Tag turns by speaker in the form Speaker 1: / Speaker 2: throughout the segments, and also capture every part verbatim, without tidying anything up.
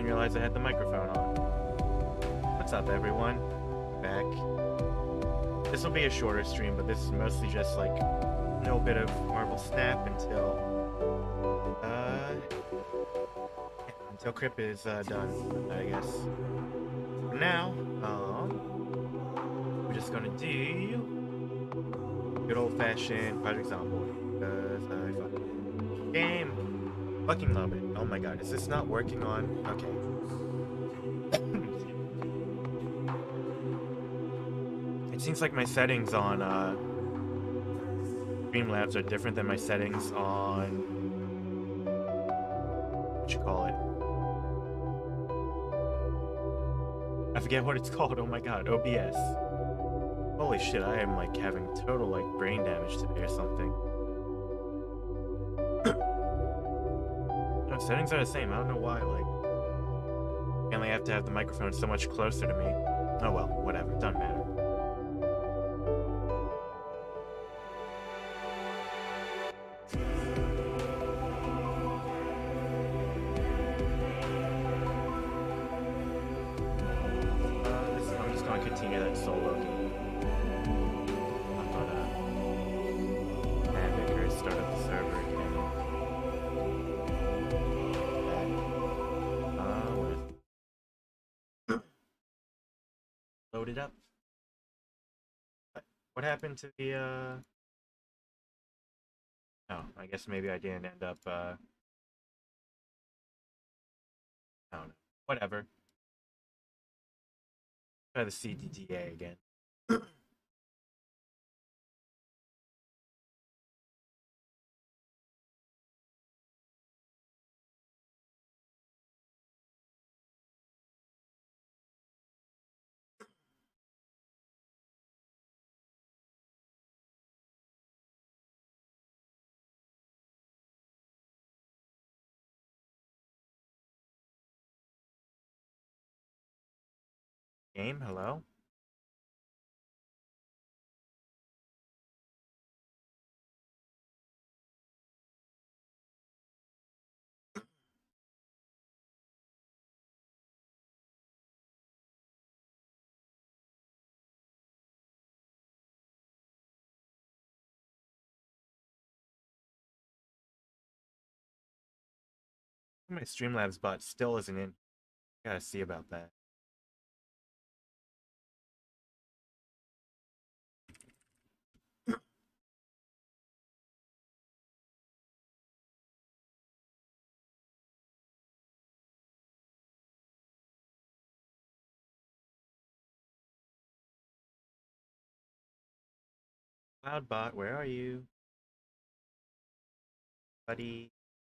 Speaker 1: didn't realize I had the microphone on. What's up, everyone? Back. This will be a shorter stream, but this is mostly just like a little bit of Marvel Snap until uh until Crip is uh, done, I guess. For now, um, we're just gonna do good old-fashioned Project Zomboid because I fucking game. Fucking love it. Oh my god, is this not working on? Okay. It seems like my settings on uh, Streamlabs are different than my settings on what you call it. I forget what it's called. Oh my god, O B S. Holy shit, I am like having total like brain damage today or something. No, settings are the same. I don't know why. Like, I only have to have the microphone so much closer to me. Oh well, whatever. Doesn't matter. It up. What happened to the uh oh, I guess maybe I didn't end up uh I don't know. Whatever. Try the C D D A again. Game, hello? My Streamlabs bot still isn't in. Gotta see about that. Cloudbot, where are you? Buddy.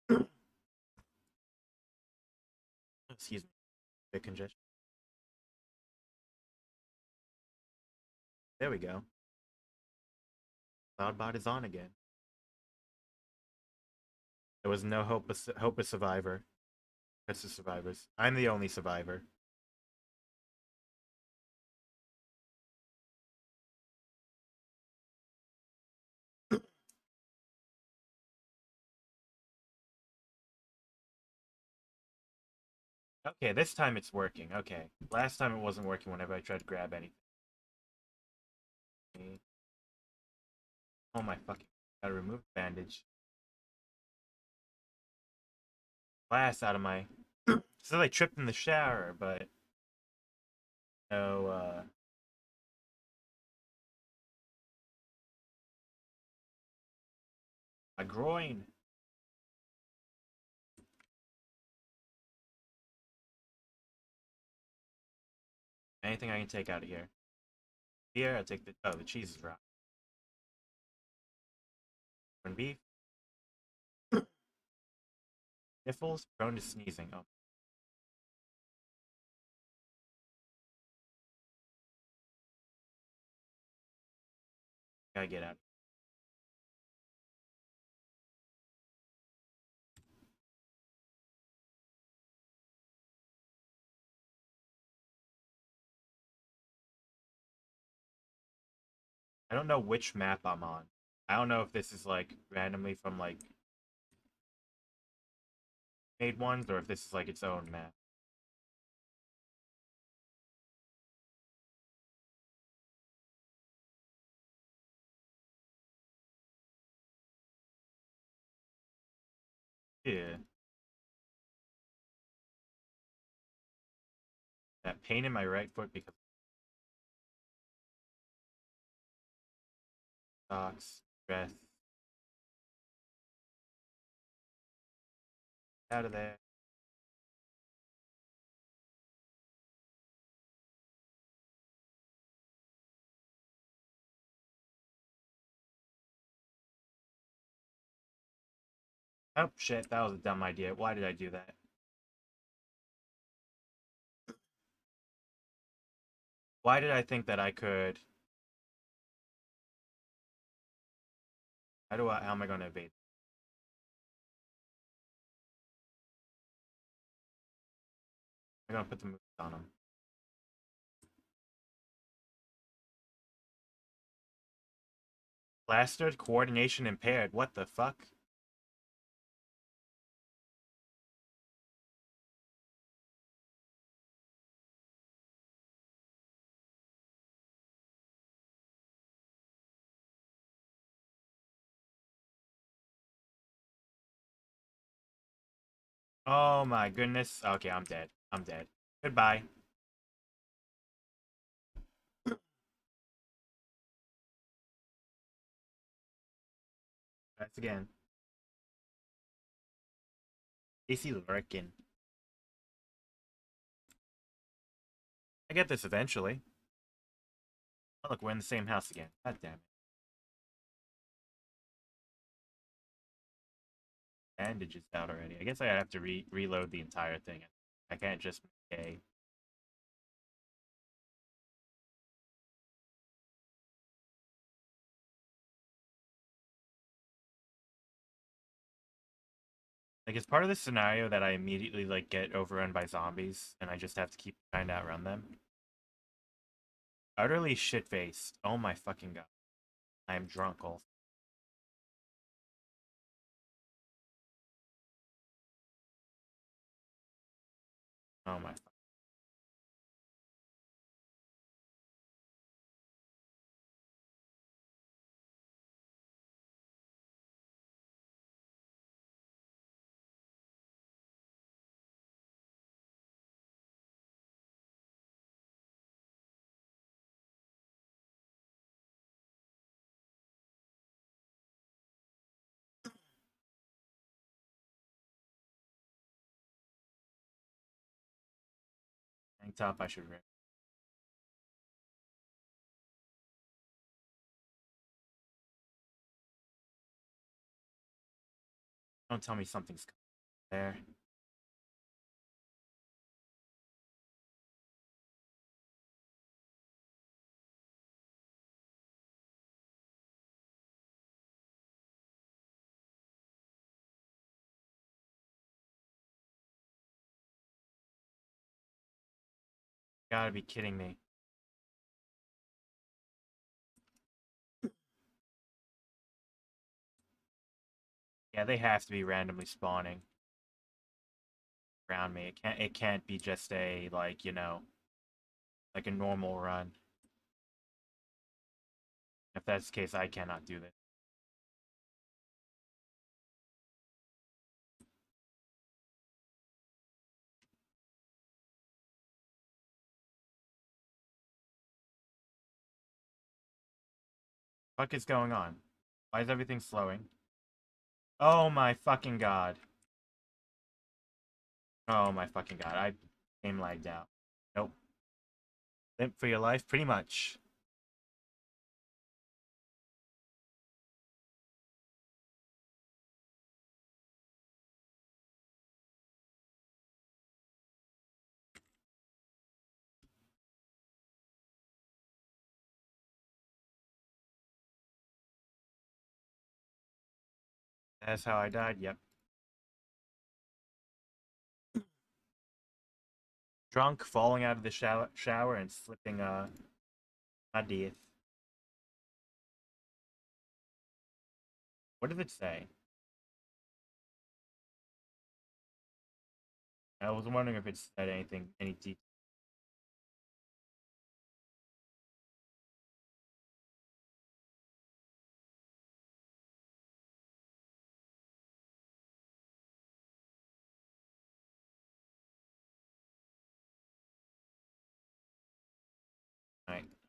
Speaker 1: Excuse me. Bit congestion. There we go. Cloudbot is on again. There was no hope of, hope of survivor. That's the survivors. I'm the only survivor. Okay, this time it's working. Okay. Last time it wasn't working whenever I tried to grab anything. Oh my fucking... Gotta remove the bandage. Glass out of my... So I tripped in the shower, but... No, uh... my groin. Anything I can take out of here. Here, I'll take the... Oh, the cheese is rotten. Corned beef. Sniffles, prone to sneezing. Oh. Gotta get out. I don't know which map I'm on. I don't know if this is like randomly from like made ones or if this is like its own map. Yeah. That pain in my right foot because of socks, stress. Out of there. Oh shit, that was a dumb idea. Why did I do that? Why did I think that I could? How do I? How am I going to evade? I'm going to put the moves on him. Plastered, coordination impaired. What the fuck? Oh my goodness. Okay, I'm dead. I'm dead. Goodbye. That's again. A C Lurkin. I get this eventually. Oh, look, we're in the same house again. God damn it. Bandages out already. I guess I have to re reload the entire thing. I can't just make a. Like, it's part of the scenario that I immediately, like, get overrun by zombies, and I just have to keep trying to outrun them. Utterly shit-faced. Oh my fucking god. I am drunk also. Oh my. Tank top I should rip. Don't tell me something's there. Gotta be kidding me. Yeah, they have to be randomly spawning around me. It can't it can't be just a, like, you know, like a normal run. If that's the case, I cannot do this. What is going on? Why is everything slowing? Oh my fucking god. Oh my fucking god. I game lagged out. Nope. Limp for your life, pretty much. That's how I died, yep. Drunk, falling out of the shower, shower and slipping uh, my death. What did it say? I was wondering if it said anything, any detail.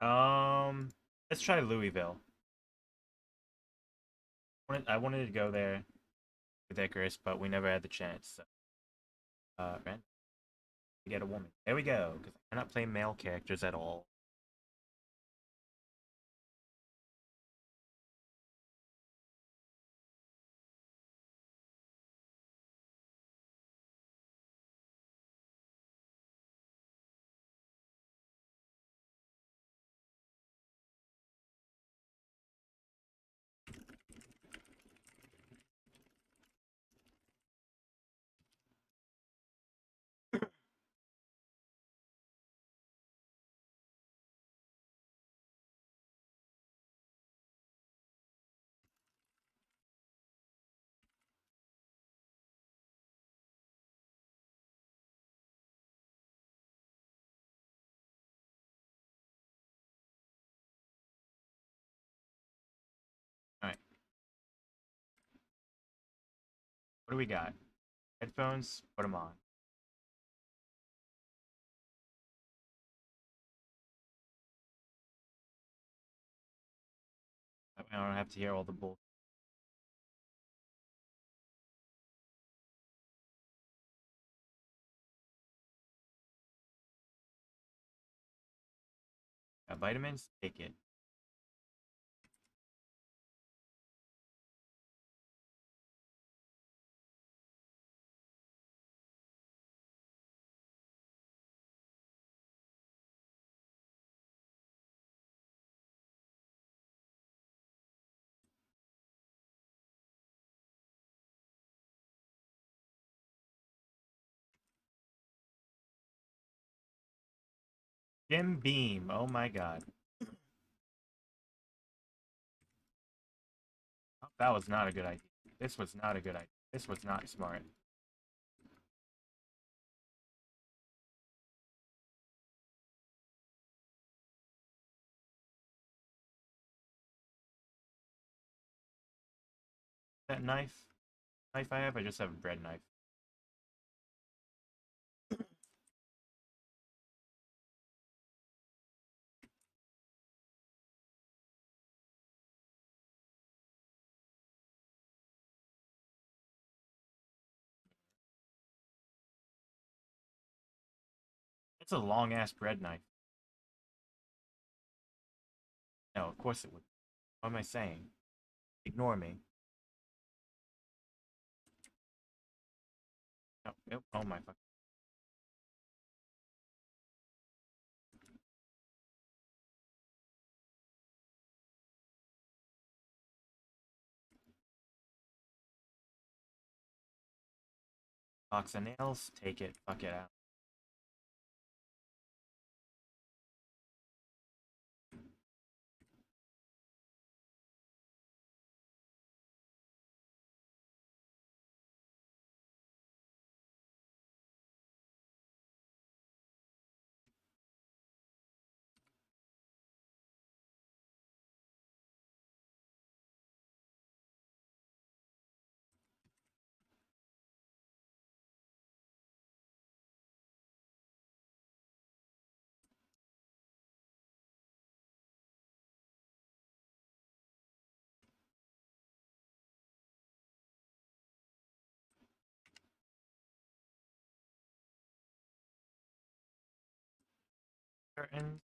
Speaker 1: Um, let's try Louisville. I wanted, I wanted to go there with Icarus, but we never had the chance. So. Uh, right? We get a woman. There we go. Because I cannot play male characters at all. Alright. What do we got? Headphones? Put them on. I don't have to hear all the bull. Got vitamins? Take it. Jim Beam. Oh my god. Oh, that was not a good idea. This was not a good idea. This was not smart. That knife? Knife I have? I just have a bread knife. It's a long ass bread knife. No, of course it would. What am I saying? Ignore me. Oh, oh, oh my fuck. Box of nails? Take it. Fuck it out. Curtains?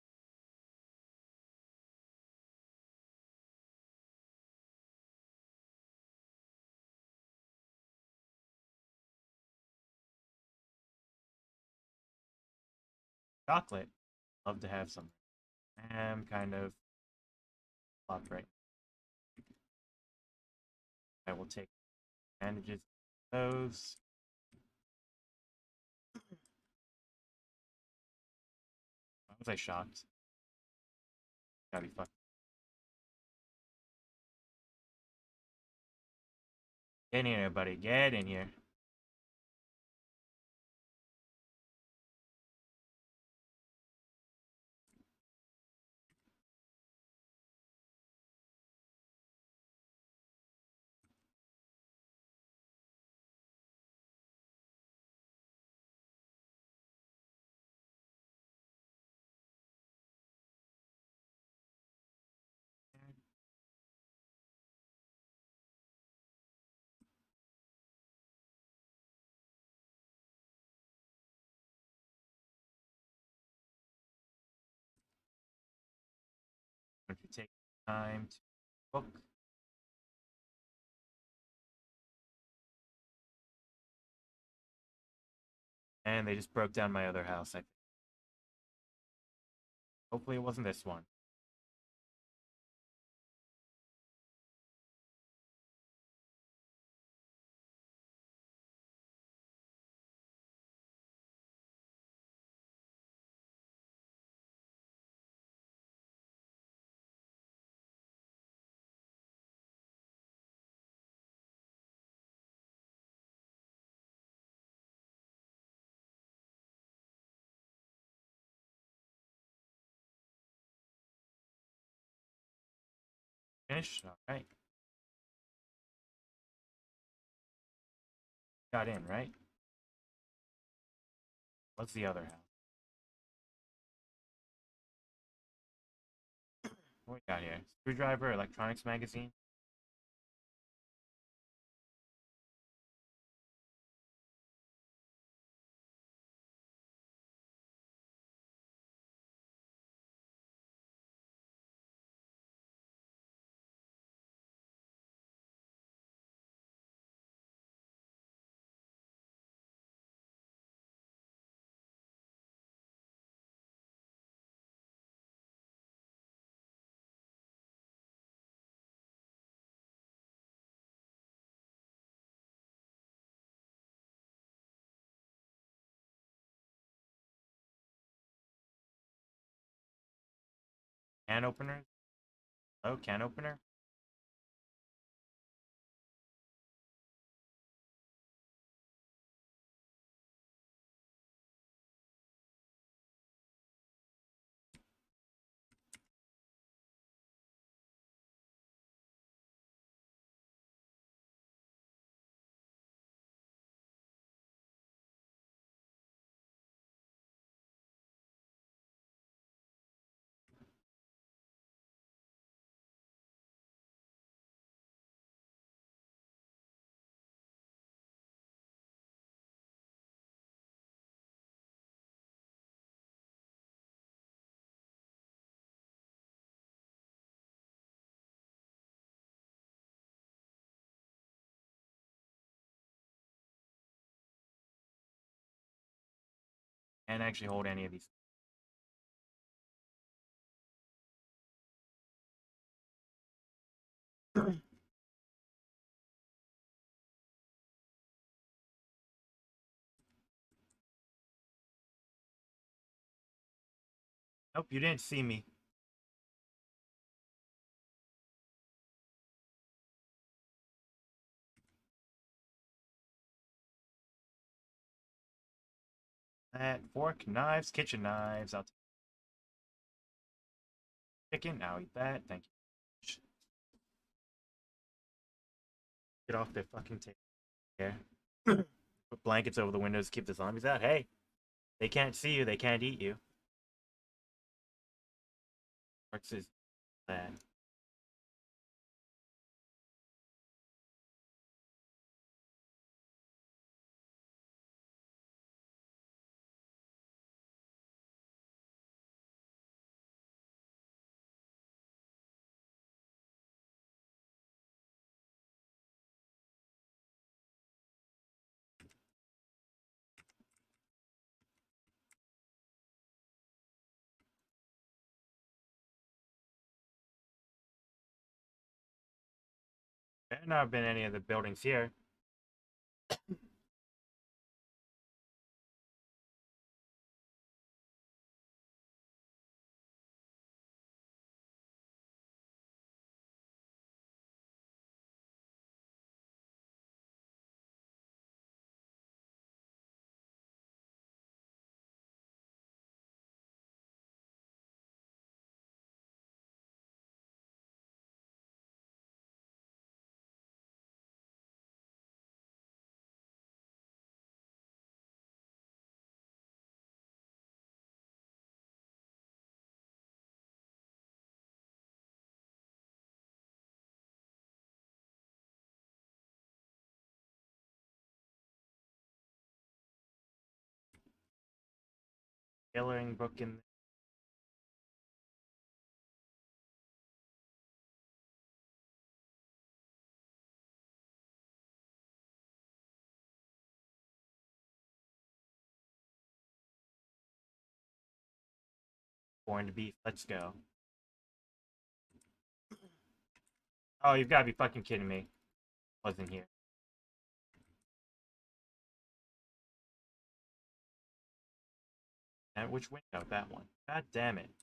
Speaker 1: Chocolate. Love to have some. I'm kind of up right. I will take advantages of those. Why was I shocked? Gotta be fucked. Get in here, buddy. Get in here. take time to book. And they just broke down my other house, I think. Hopefully it wasn't this one. Finished? Alright. Got in, right? What's the other house? What we got here? Screwdriver, electronics magazine. Can opener? Oh, can opener? Can't actually hold any of these. Nope, you didn't see me. That fork, knives, kitchen knives. I'll take chicken. I'll eat that. Thank you. Get off the fucking table. Here. Put blankets over the windows to keep the zombies out. Hey, they can't see you. They can't eat you. What's is that? There not been any of the buildings here. Tailoring book in Corned beef, let's go. Oh, you've got to be fucking kidding me. Wasn't here. And which window? That one. God damn it.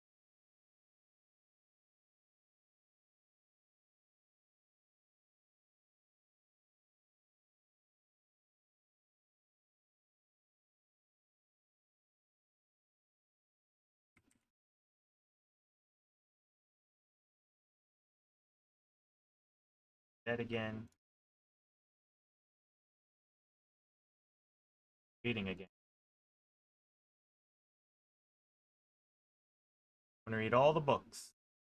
Speaker 1: Dead again. Reading again. I'm gonna read all the books.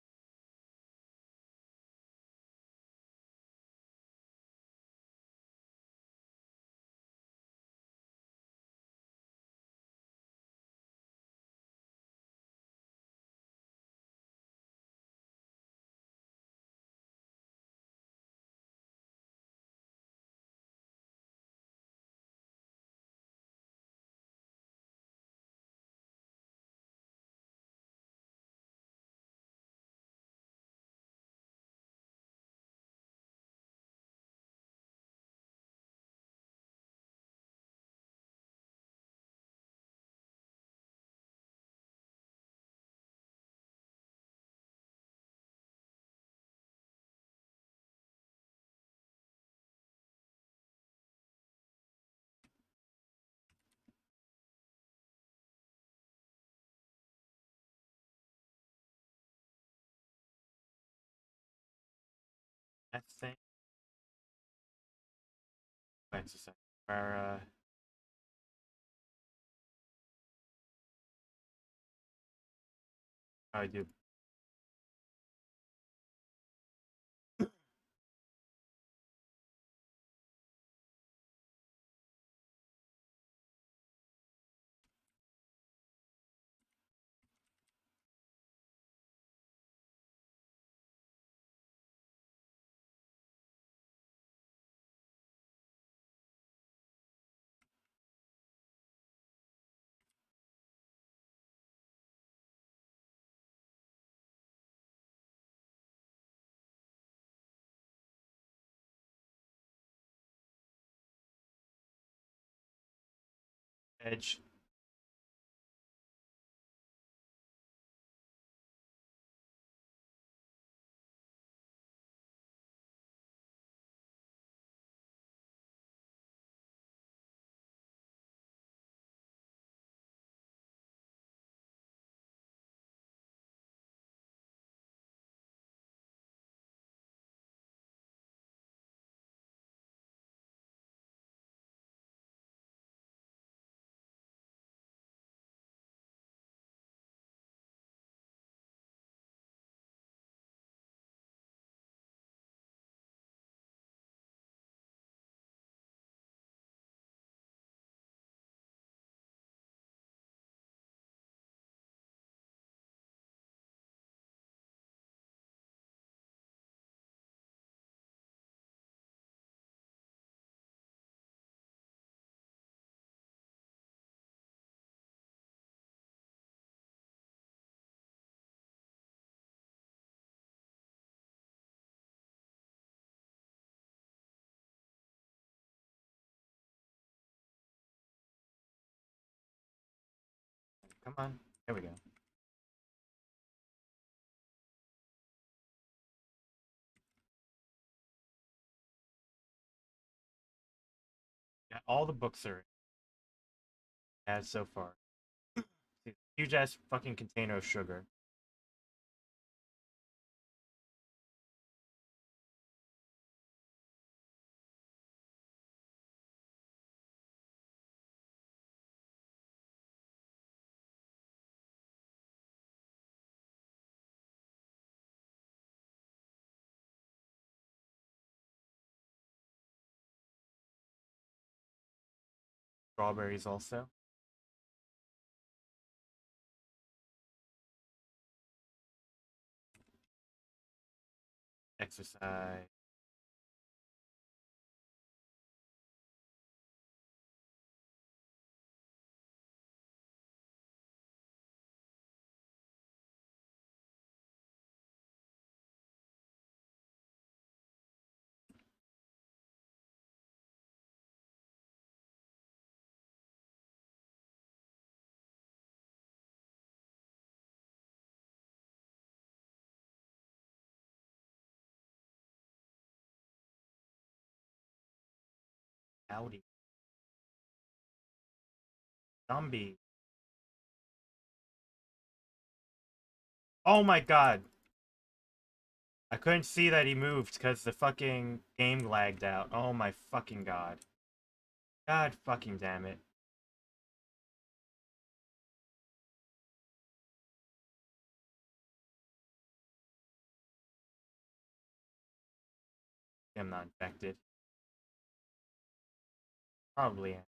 Speaker 1: That thing. Wait a second. Where, uh... How do I do? Edge. Come on. There we go. Yeah, all the books are as so far. Huge ass fucking container of sugar. Strawberries also. Exercise. Howdy. Zombie. Oh my god. I couldn't see that he moved because the fucking game lagged out. Oh my fucking god. God fucking damn it. I'm not infected. Probably am.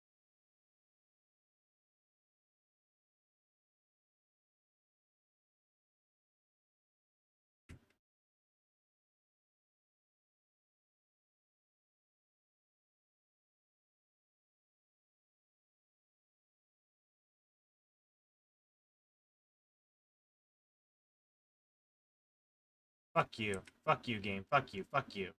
Speaker 1: Fuck you. Fuck you, game. Fuck you. Fuck you.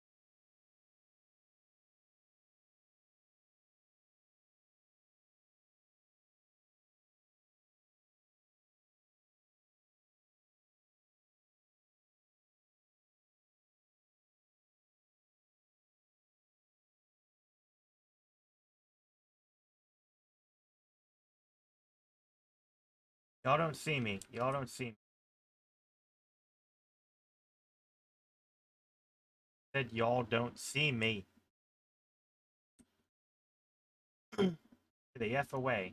Speaker 1: Y'all don't see me. Y'all don't see me. Said y'all don't see me. Get the F away.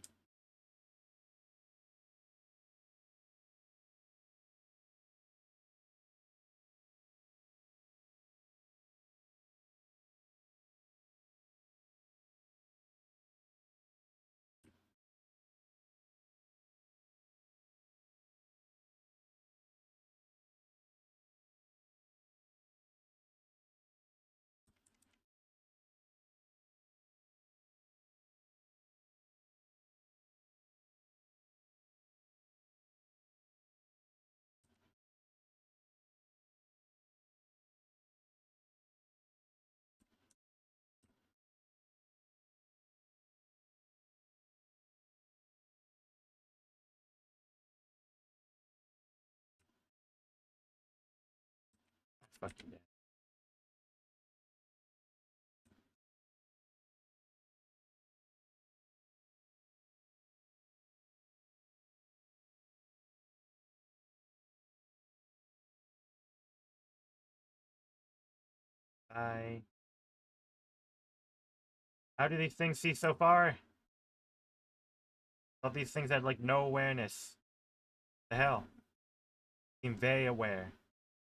Speaker 1: Fucking dead. Bye. How do these things see so far? All these things had like no awareness. The hell? Seem very aware.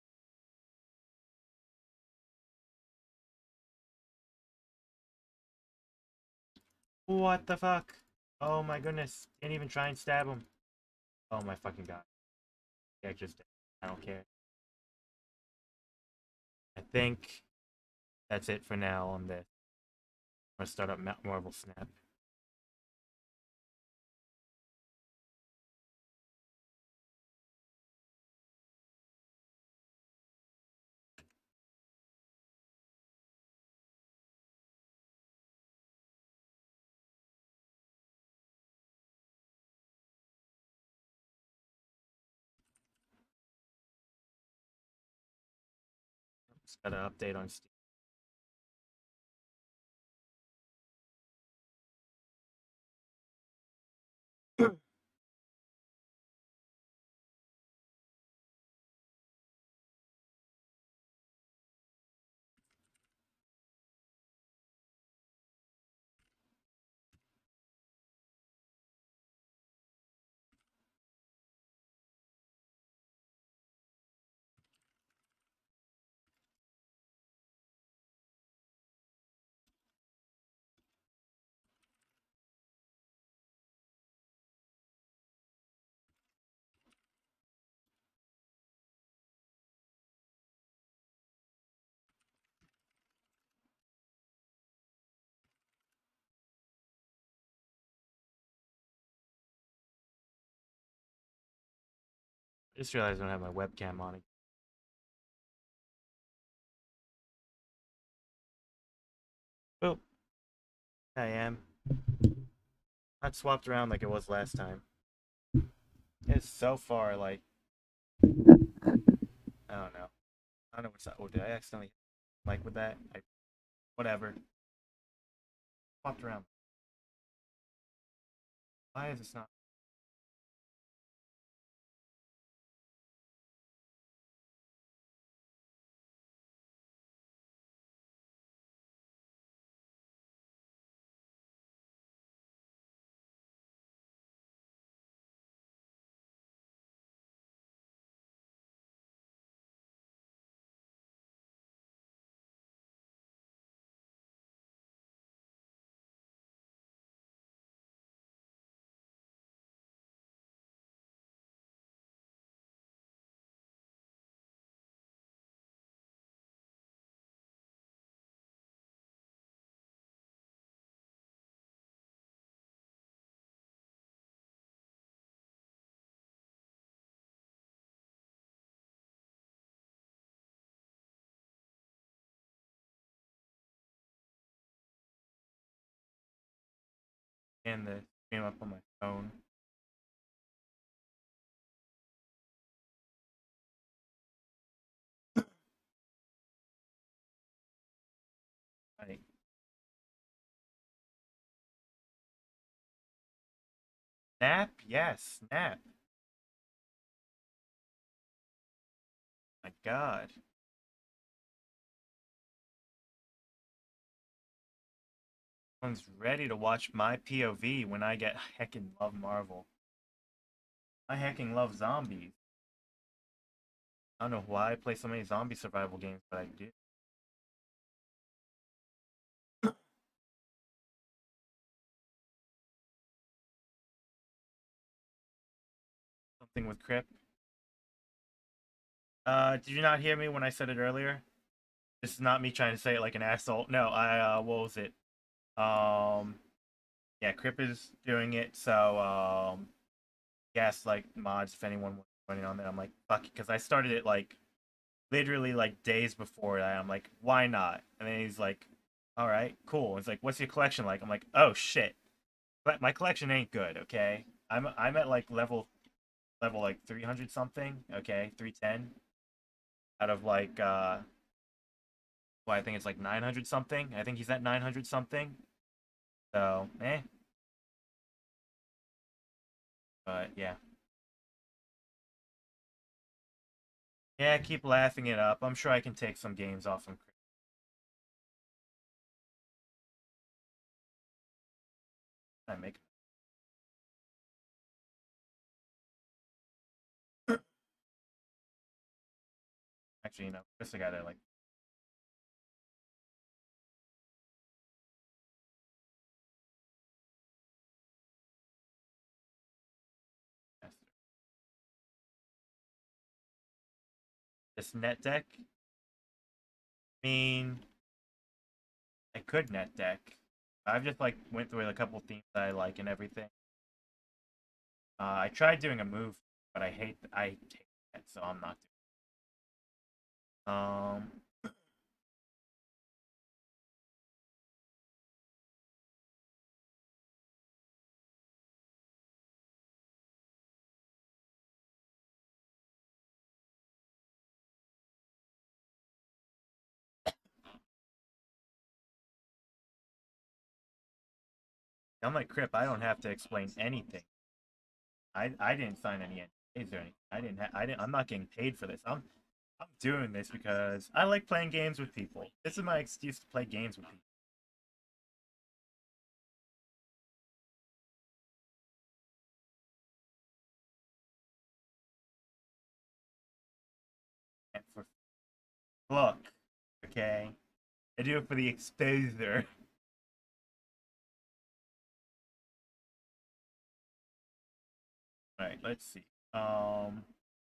Speaker 1: What the fuck? Oh my goodness. Can't even try and stab him. Oh my fucking god. Yeah, just I don't care. I think that's it for now on this. I'm gonna start up Marvel Snap. Just got an update on Steam. Just realized I don't have my webcam on. Oh, I am. Not swapped around like it was last time. It's so far like I don't know. I don't know what's that. Oh, did I accidentally like with that? I, whatever. swapped around. Why is this not? And the stream up on my phone. Right. Snap? Yes, snap. My God. Everyone's ready to watch my P O V when I get heckin' love Marvel. I heckin' love zombies. I don't know why I play so many zombie survival games, but I do. Something with Crip. Uh, did you not hear me when I said it earlier? This is not me trying to say it like an asshole. No, I, uh, what was it? Um, yeah, Crip is doing it, so, um, yes, like, mods, if anyone was running on there, I'm like, fuck it, because I started it, like, literally, like, days before that. I'm like, why not? And then he's like, alright, cool. He's like, what's your collection like? I'm like, oh, shit. But my collection ain't good, okay? I'm, I'm at, like, level, level, like, three hundred something, okay? three ten. Out of, like, uh, well, I think it's like nine hundred something. I think he's at nine hundred something. So, eh. But, yeah. Yeah, keep laughing it up. I'm sure I can take some games off him. I make Actually, you know, just I gotta, like, this net deck. I mean, I could net deck. I've just, like, went through a couple themes that I like and everything. Uh, I tried doing a move, but I hate, I hate that, so I'm not doing it. Um, I'm like, Crip, I don't have to explain anything. I I didn't sign any N D As or anything. I didn't. Ha- I didn't. I'm not getting paid for this. I'm I'm doing this because I like playing games with people. This is my excuse to play games with people. And for look, okay, I do it for the exposure. All right, let's see. Um,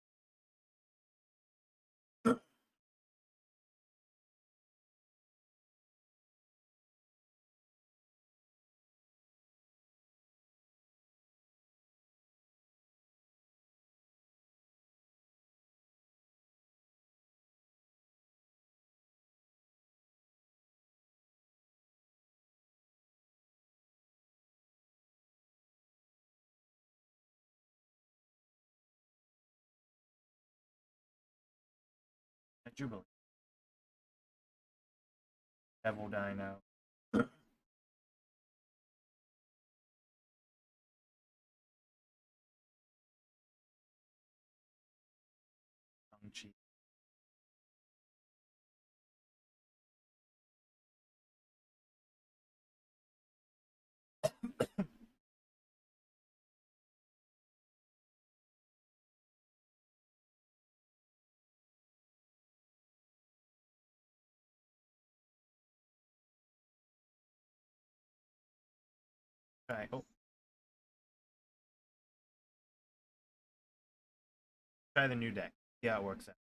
Speaker 1: Jubilee, Devil Dino. cheese. Try. Oh, try the new deck. See how it works out.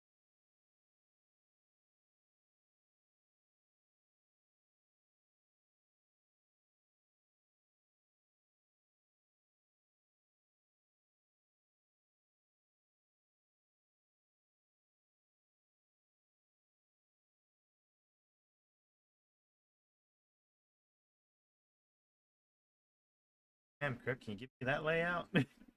Speaker 1: Damn, Kirk, can you give me that layout?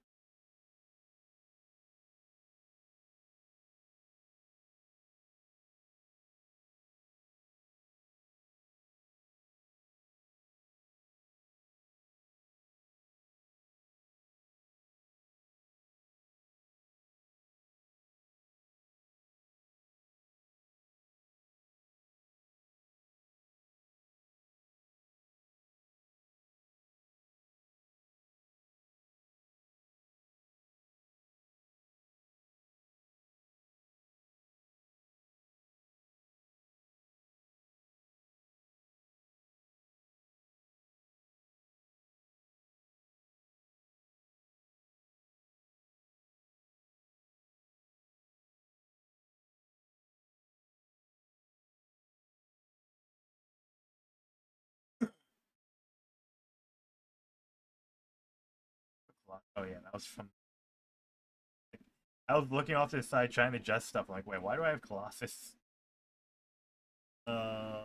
Speaker 1: Oh yeah, that was from. I was looking off to the side trying to adjust stuff. I'm like, wait, why do I have Colossus? Uh,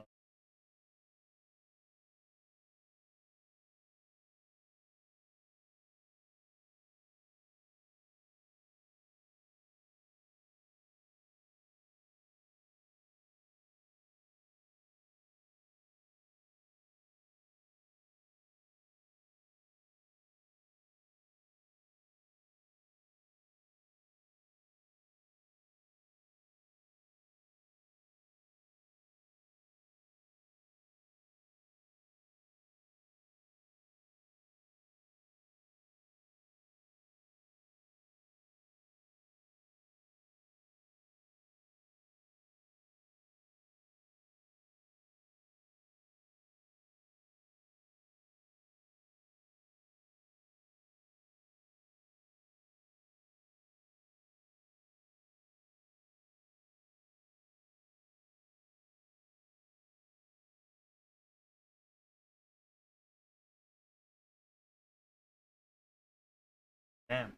Speaker 1: damn.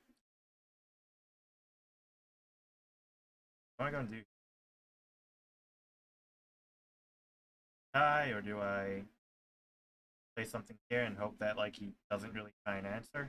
Speaker 1: What am I gonna do? Die or do I play something here and hope that like he doesn't really try and answer?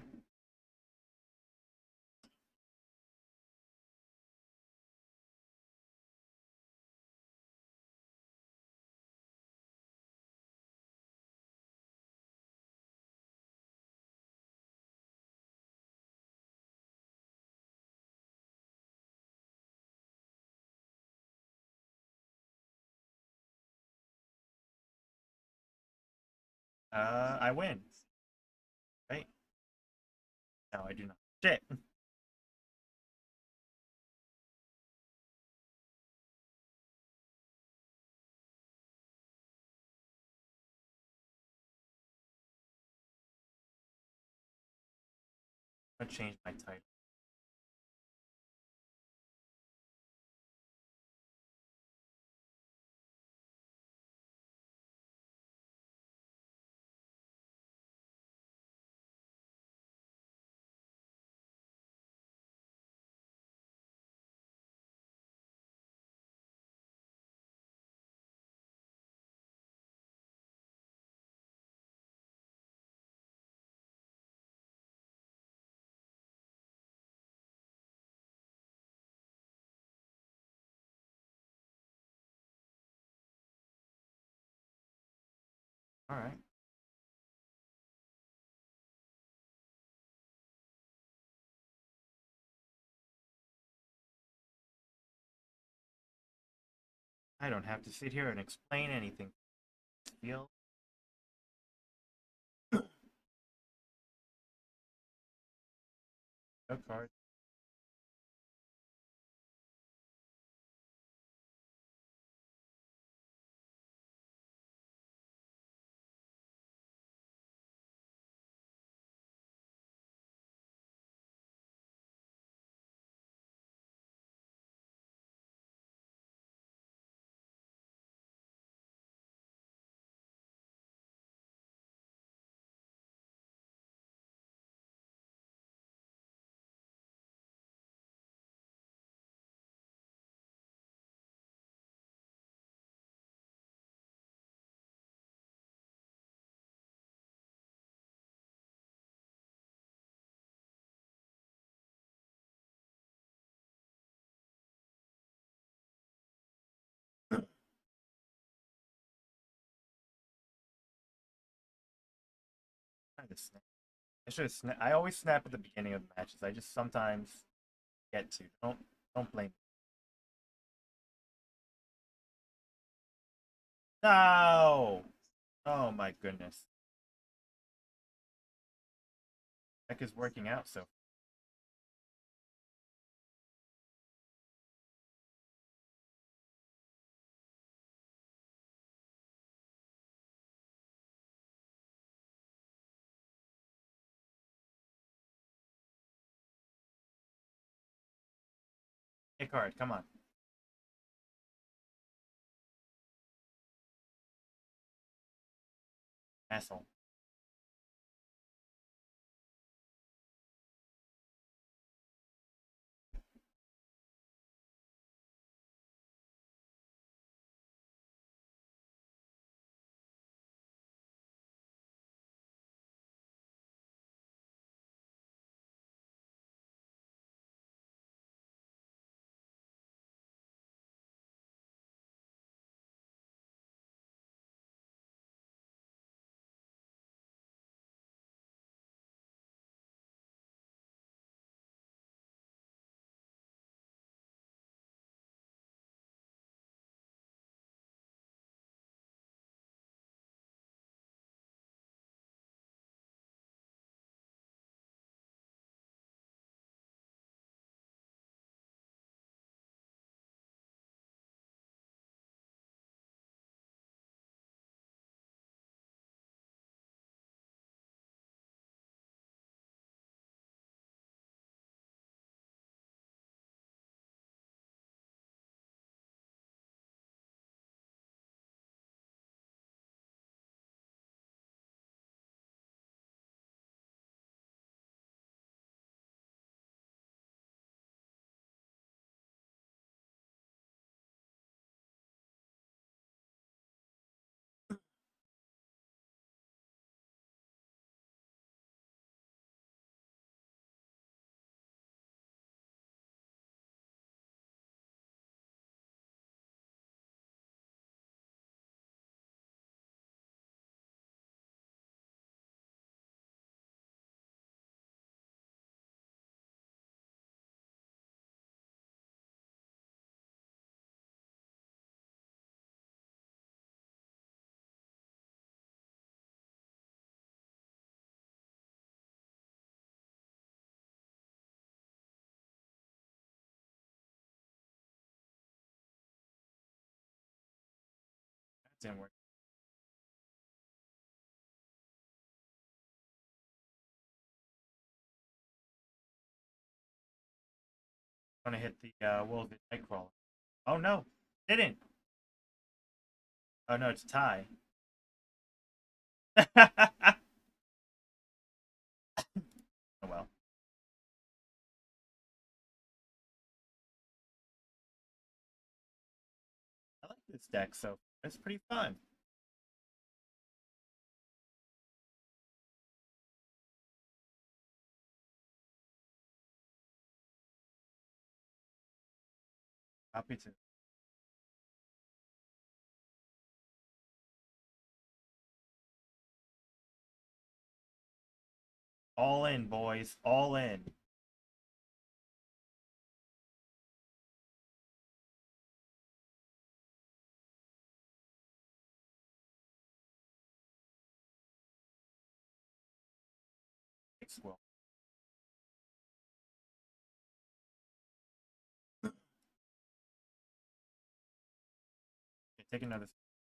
Speaker 1: Uh, I win. Right? No, I do not. Shit. I'm gonna change my title. All right. I don't have to sit here and explain anything. Feel no card. Kind of snap. I should have sna- I always snap at the beginning of the matches. I just sometimes get to. Don't don't blame me. No. Oh my goodness. Heck is working out so. Hey card, come on. Asshole. That didn't work. I'm gonna hit the uh Wolves Nightcrawler. Oh no, didn't. Oh no, it's a tie. Oh well. I like this deck, so it's pretty fun. Happy to. All in, boys. All in. squirrel. Okay, take another.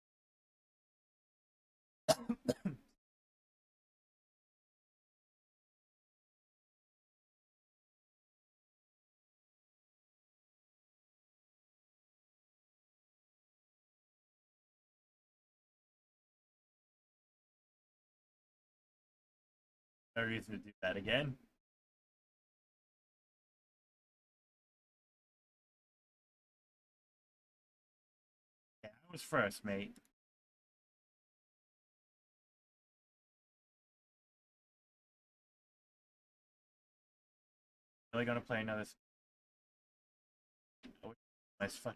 Speaker 1: No reason to do that again. Yeah, I was first, mate. Really gonna play another. Oh, nice fuck.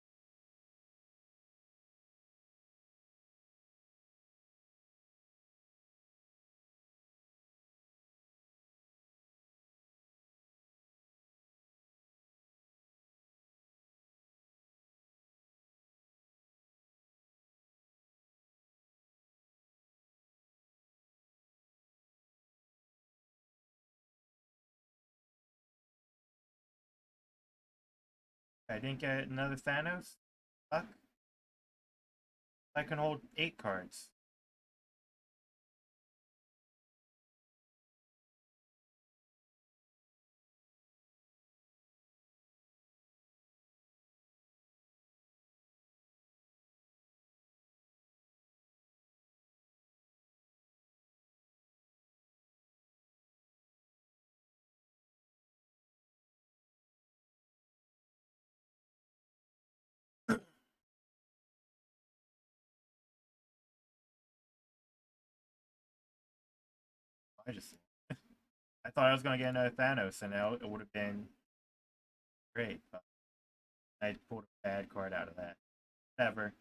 Speaker 1: I didn't get another Thanos. Fuck. I can hold eight cards. I just. I thought I was gonna get another Thanos, and it would have been great, but I pulled a bad card out of that. Whatever.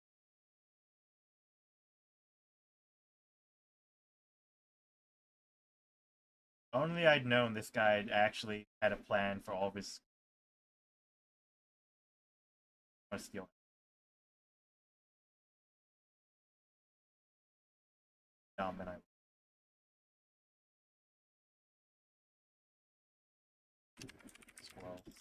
Speaker 1: Only I'd known this guy actually had a plan for all of his. Steal. Dumb, and I. Squirrel.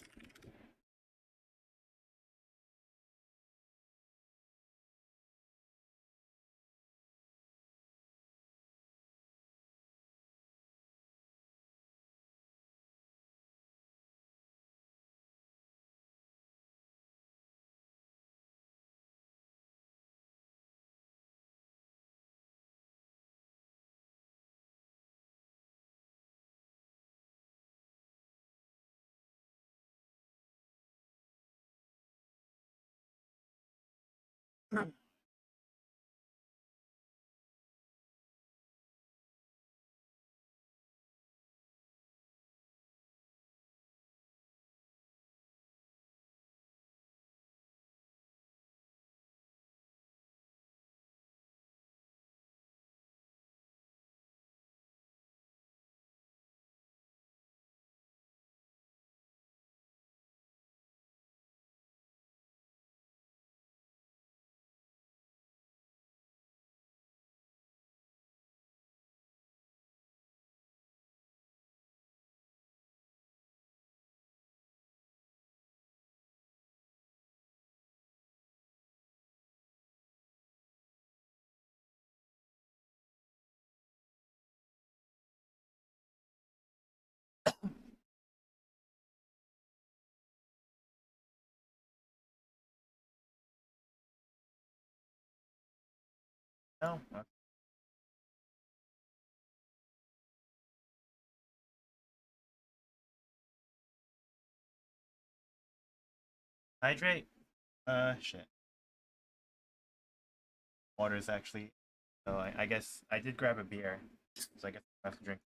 Speaker 1: No. Okay. Hydrate. Uh, shit. Water is actually. So I, I guess I did grab a beer, so I guess I have to drink.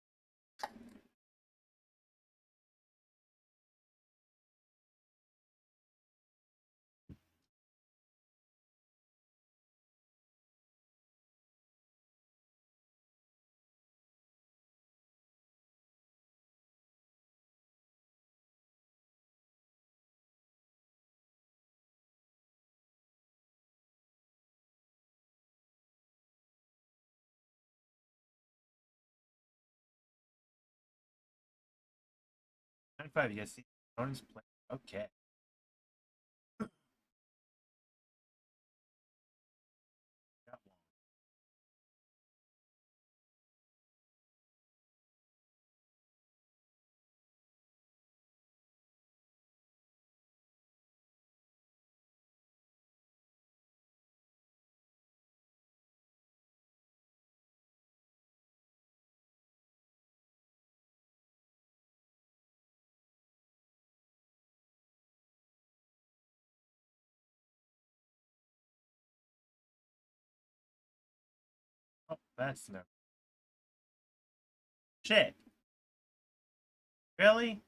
Speaker 1: twenty-five, yes. See, bonus play. Okay. Got one. Oh, that's no. Shit. Really?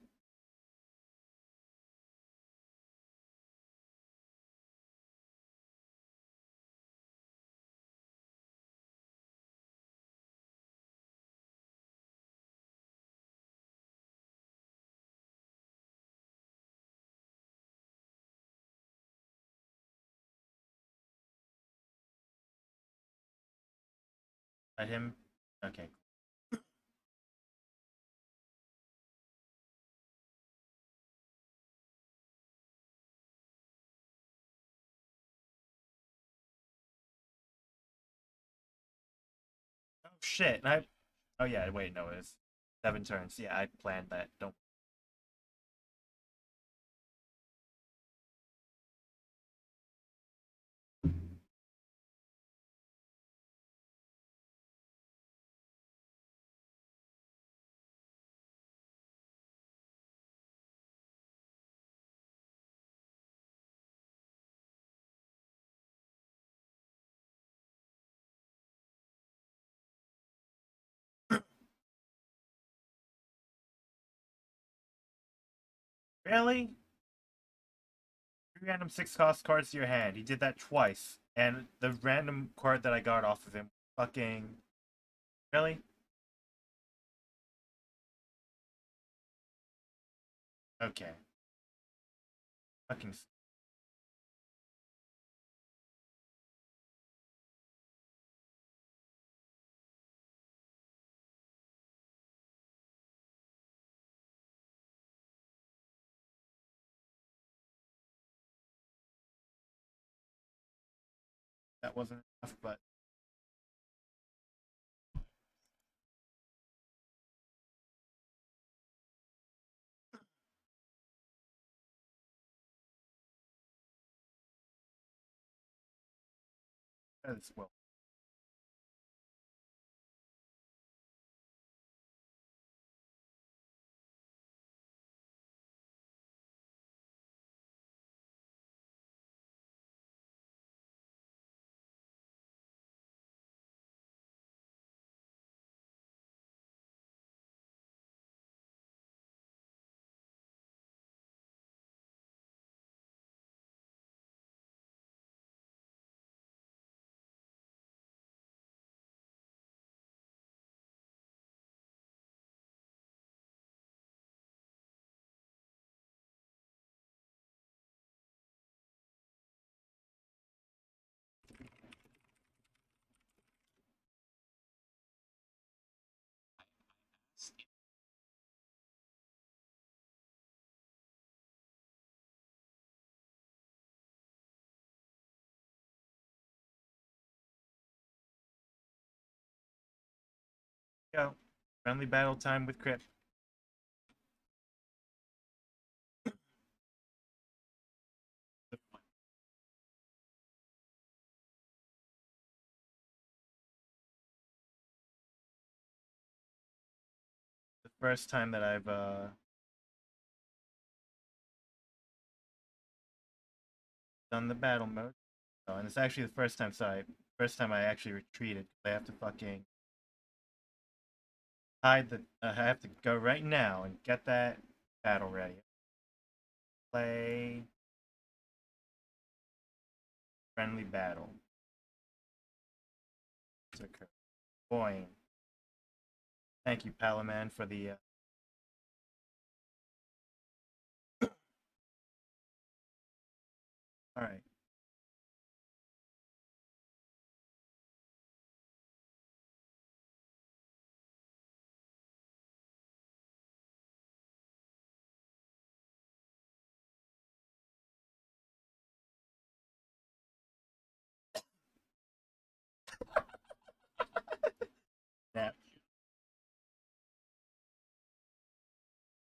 Speaker 1: Let him. Okay. Oh shit. I. Oh yeah. Wait. No. It's seven turns. Yeah, I planned that. Don't. Really? Three random six cost cards to your hand. He did that twice, and the random card that I got off of him, fucking. Really? Okay. Fucking. That wasn't enough, but as well. Go. Friendly battle time with Crypt. The first time that I've uh done the battle mode. Oh, and it's actually the first time. Sorry, first time I actually retreated. I have to fucking hide the. Uh, I have to go right now and get that battle ready. Play friendly battle. To occur. Boing. Thank you, Palaman, for the. Uh... All right.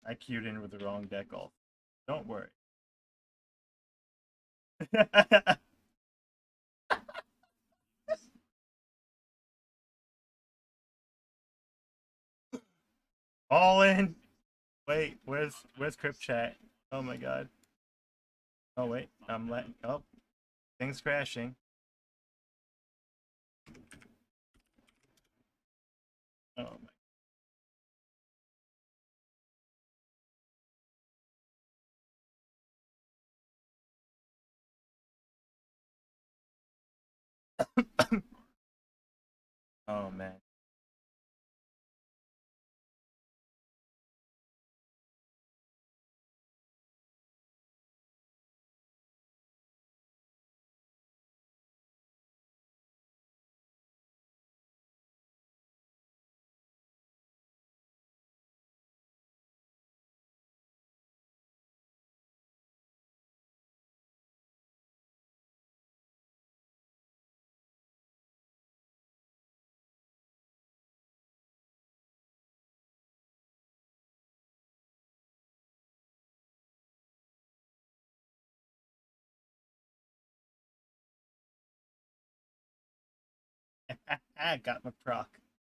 Speaker 1: I queued in with the wrong deck all. Don't worry. All in. Wait, where's where's Crypt Chat? Oh my god. Oh wait, I'm letting. Oh, things crashing. Oh my. Oh man. I got my proc.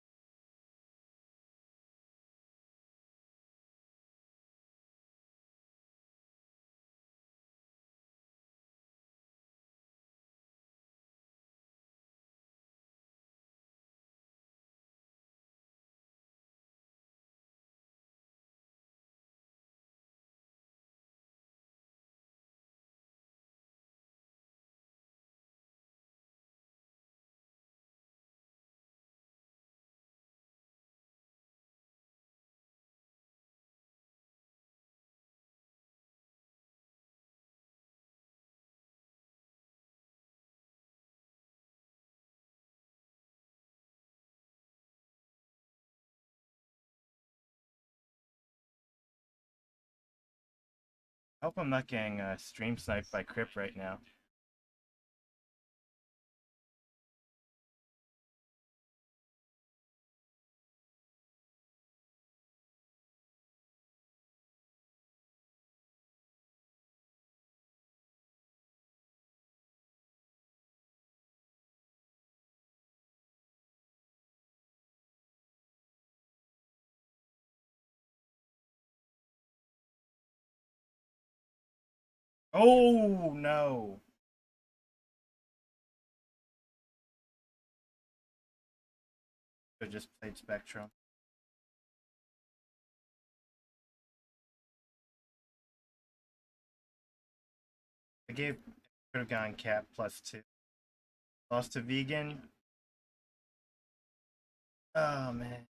Speaker 1: I hope I'm not getting uh, stream sniped by Crypt right now. Oh no. I just played Spectrum. I gave could have gone Cap plus two. Lost to Vegan. Oh man.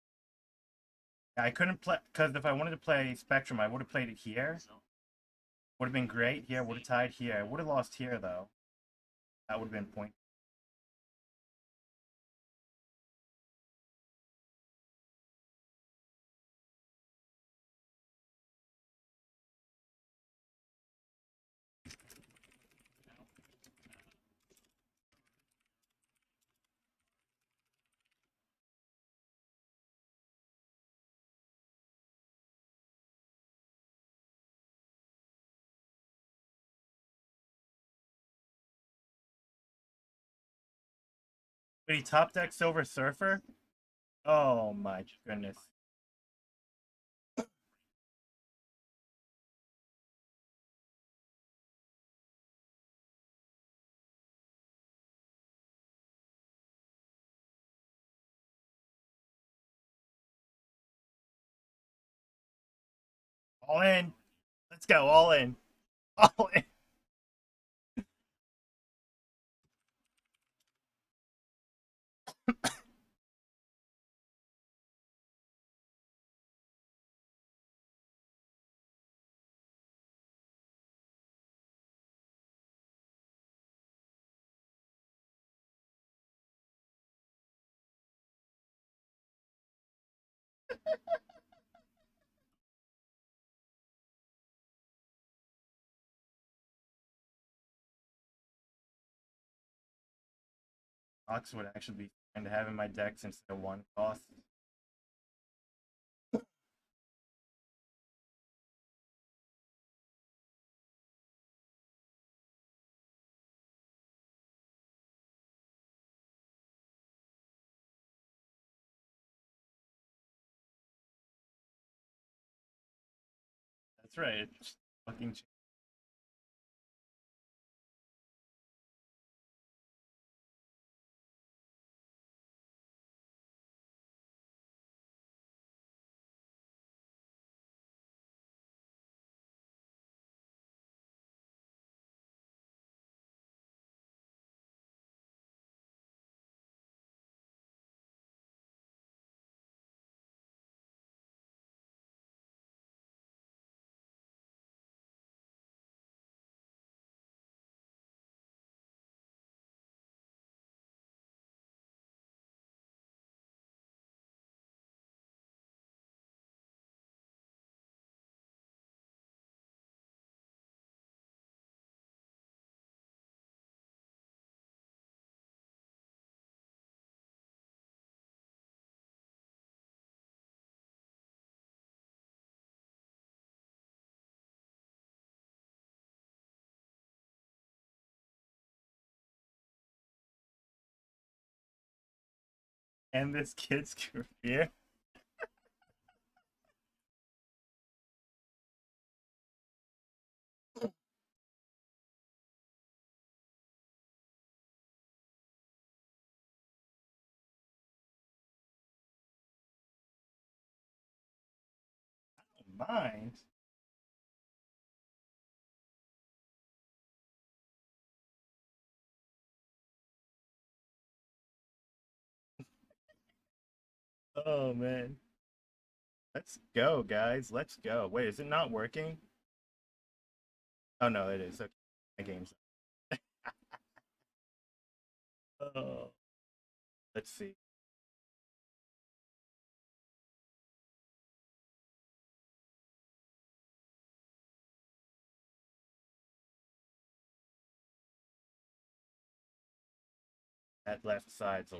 Speaker 1: I couldn't play because if I wanted to play Spectrum, I would have played it here. Would have been great. Here, would have tied here. I would have lost here though. That would have been point. But he top deck Silver Surfer? Oh my goodness. All in. Let's go, all in. All in. Ox would actually be fine to have in my decks instead of one cost. That's right. It's fucking. And this kid's career. Mind. Oh man. Let's go, guys. Let's go. Wait, is it not working? Oh no, it is. Okay. My game's. Oh. Let's see. That left side's a.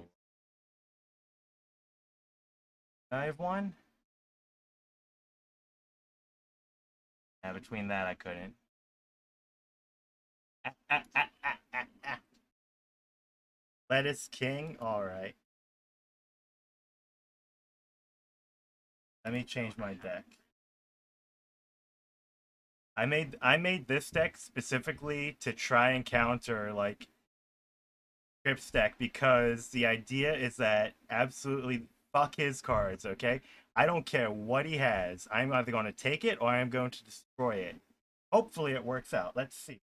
Speaker 1: I have one. Yeah, between that I couldn't. Ah, ah, ah, ah, ah, ah. Lettuce King. All right. Let me change my deck. I made I made this deck specifically to try and counter like Crypt deck because the idea is that absolutely fuck his cards, okay? I don't care what he has. I'm either going to take it or I'm going to destroy it. Hopefully it works out. Let's see.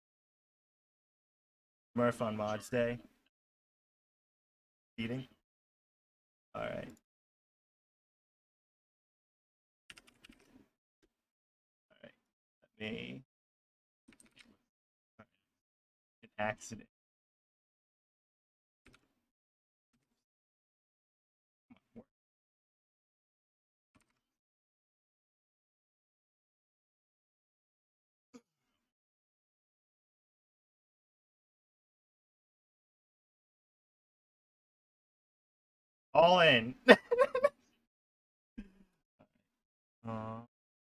Speaker 1: Murph on Mods Day. Eating. All right. All right. Let me. An accident. All in. uh,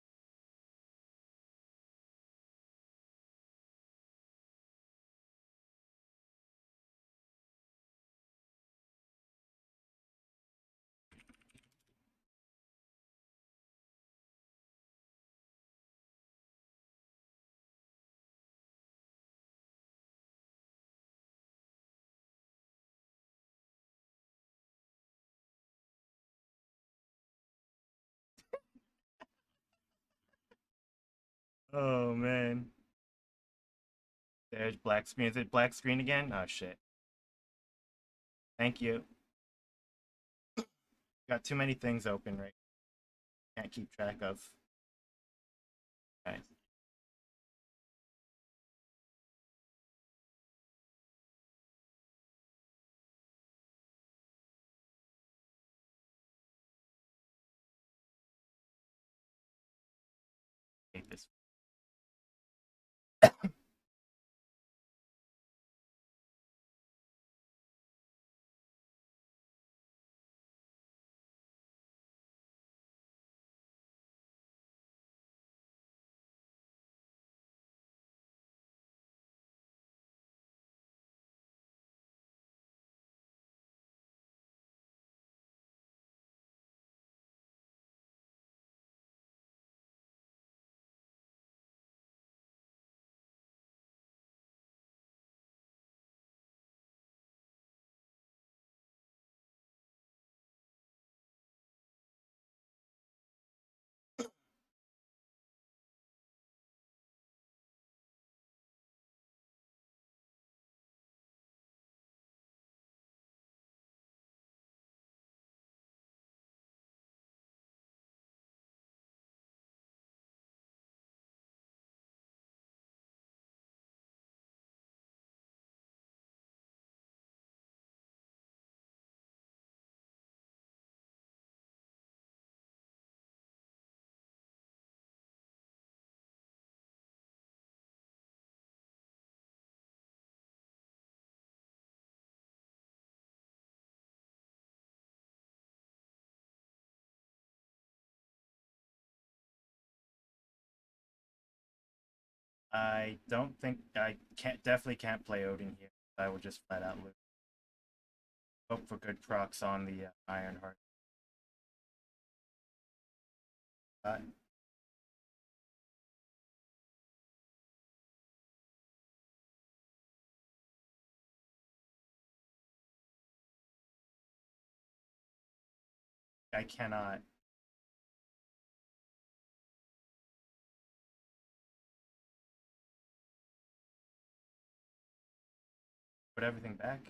Speaker 1: oh man. There's black screen. Is it black screen again? Oh shit. Thank you. Got too many things open right. Can't keep track of. Okay. Hate this. I don't think I can't definitely can't play Odin here. I will just flat out lose. Hope for good procs on the uh, Ironheart. Uh, I cannot. Put everything back.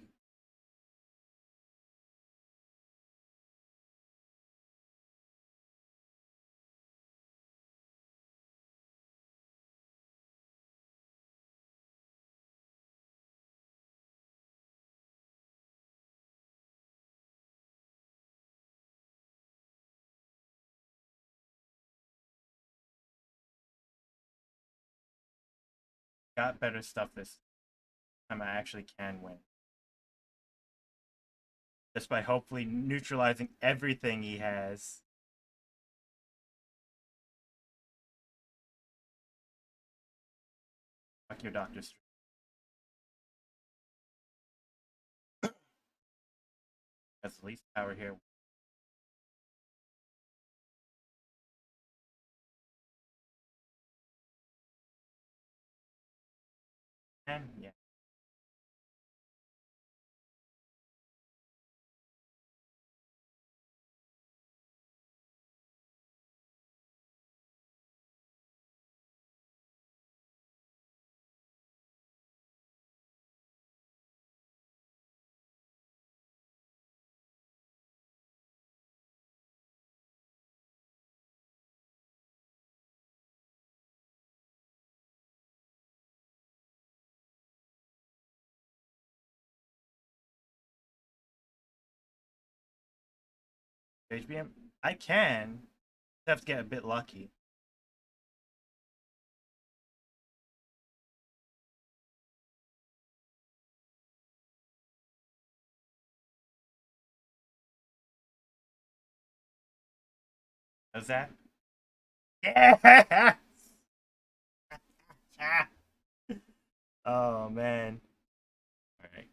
Speaker 1: Got better stuff this time. I actually can win. Just by hopefully neutralizing everything he has. Fuck your Doctor Strange. That's the least power here. And yeah. H B M. I can. Just have to get a bit lucky. Does that? Yeah. Oh man. All right.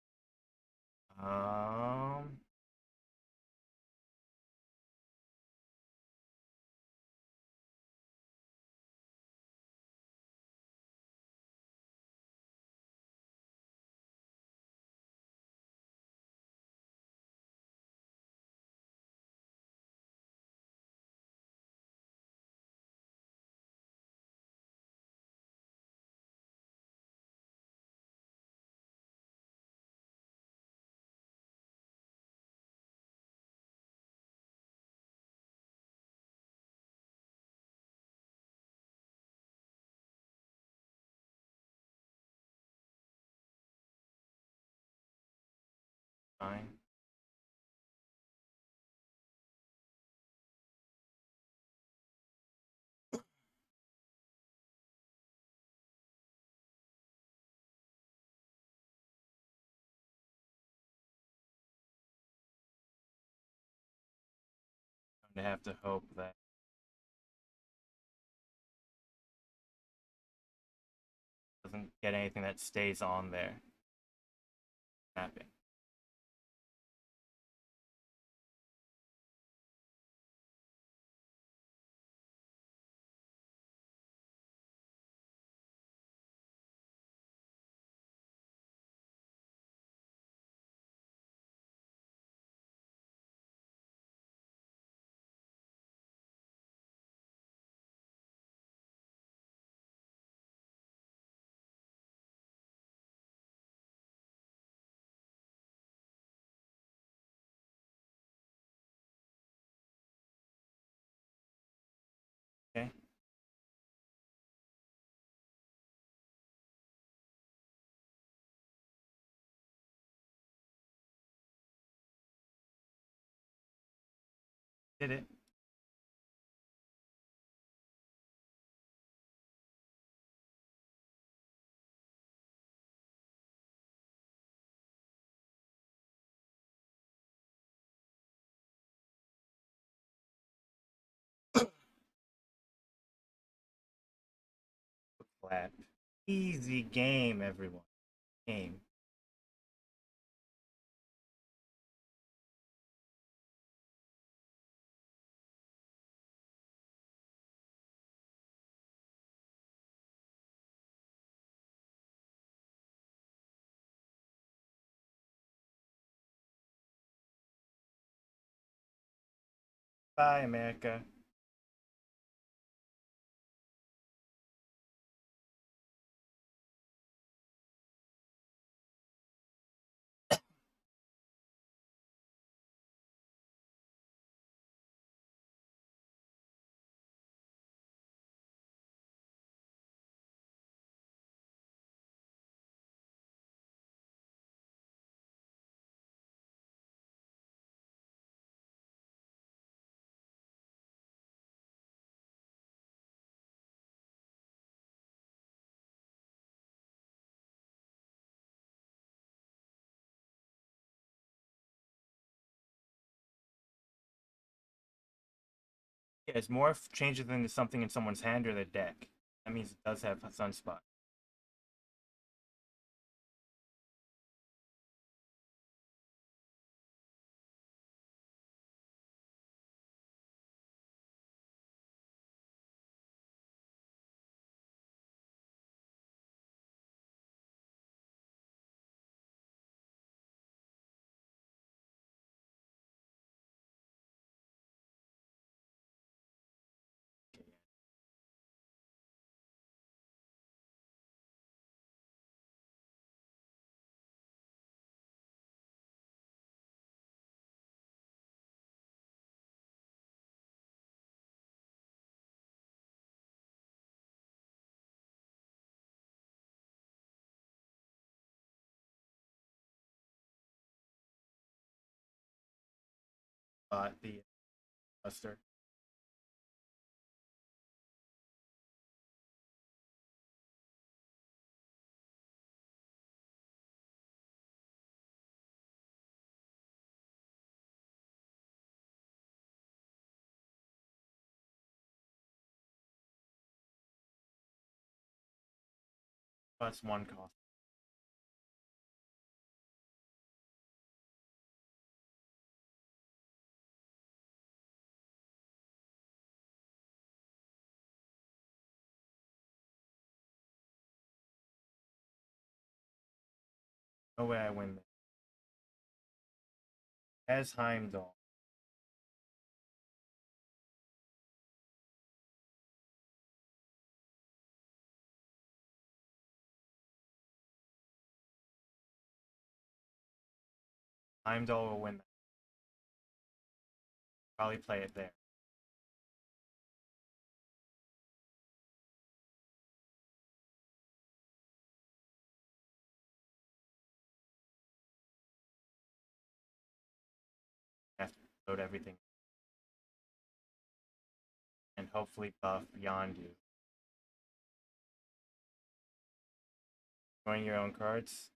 Speaker 1: Um. Fine. I'm gonna have to hope that doesn't get anything that stays on there. Mapping. Okay. Did it. Clap. Easy game, everyone. Game. Bye, America. Yeah, it's more changes into something in someone's hand or their deck. That means it does have a sunspot. Uh, the Buster. Plus one cost. No way I win this. As Heimdall. Heimdall will win. Probably play it there. Have to load everything. And hopefully buff Yondu. Drawing your own cards.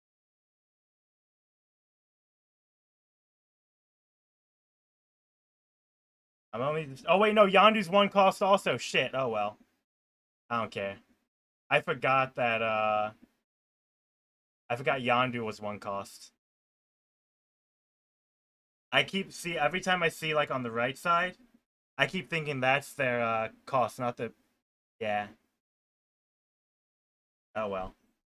Speaker 1: I'm only just... Oh wait, no, Yondu's one cost also. Shit. Oh well. I don't care. I forgot that uh I forgot Yondu was one cost. I keep see every time I see like on the right side, I keep thinking that's their uh cost, not the yeah. Oh well.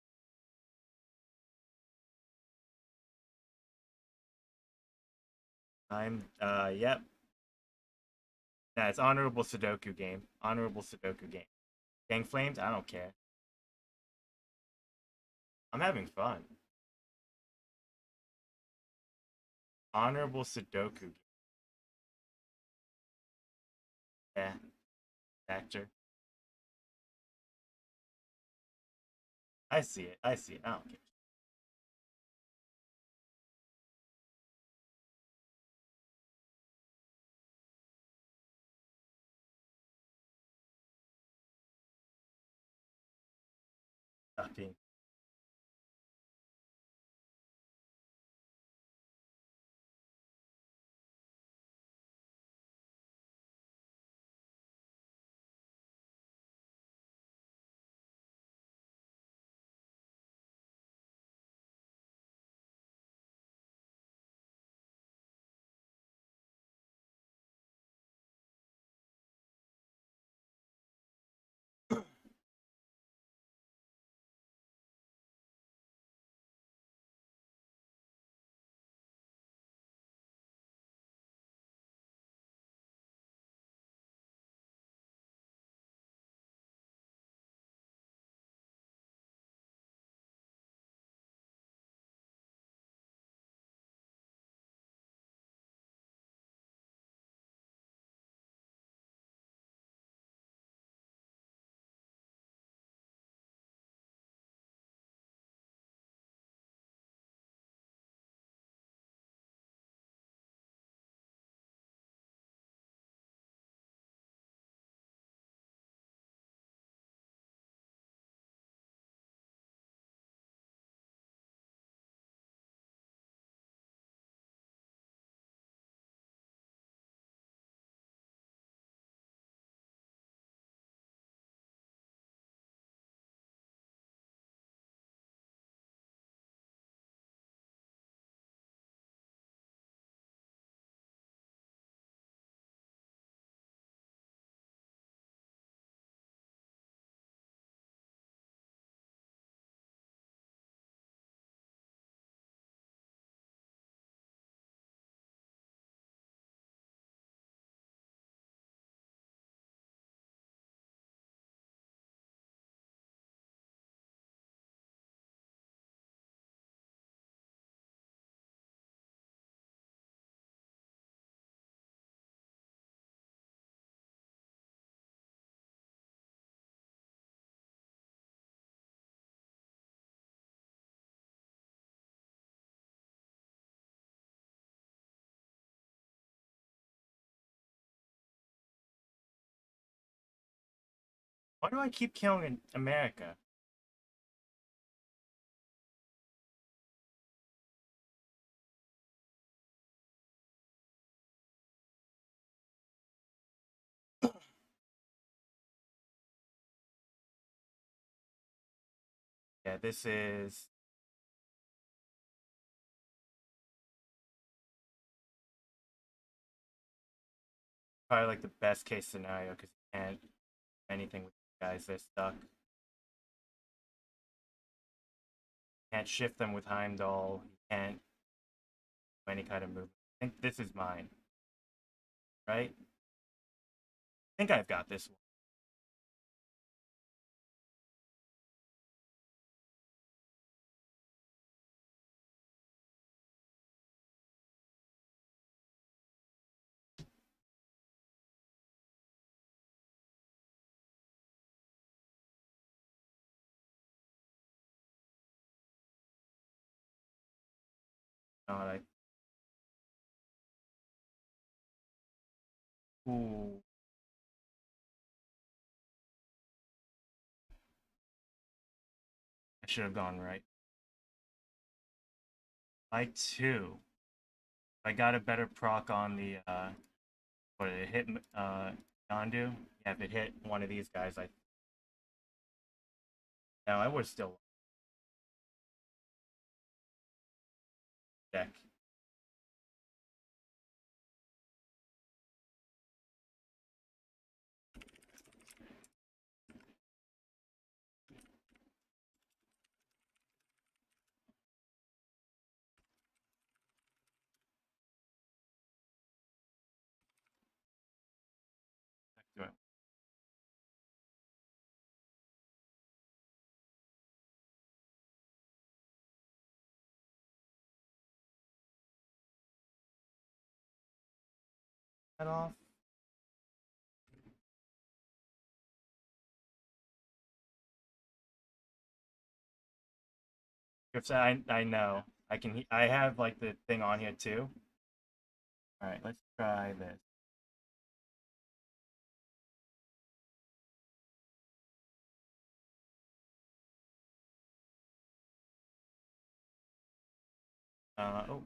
Speaker 1: I'm uh yep. Yeah, it's honorable Sudoku game. Honorable Sudoku game. Gang Flames, I don't care. I'm having fun. Honorable Sudoku game. Yeah. Actor. I see it. I see it. I don't care. Nothing. Why do I keep killing America? Yeah, this is probably like the best case scenario because you can't do anything with these guys. They're stuck. Can't shift them with Heimdall. You can't do any kind of movement. I think this is mine, right? I think I've got this one. Not I. Ooh. I should have gone right. I too. I got a better proc on the uh what did it hit uh Yondu? Yeah, if it hit one of these guys, I no, I would still deck. Do it. That off. If I I know. I can I have like the thing on here too. Alright, let's try this. Uh oh,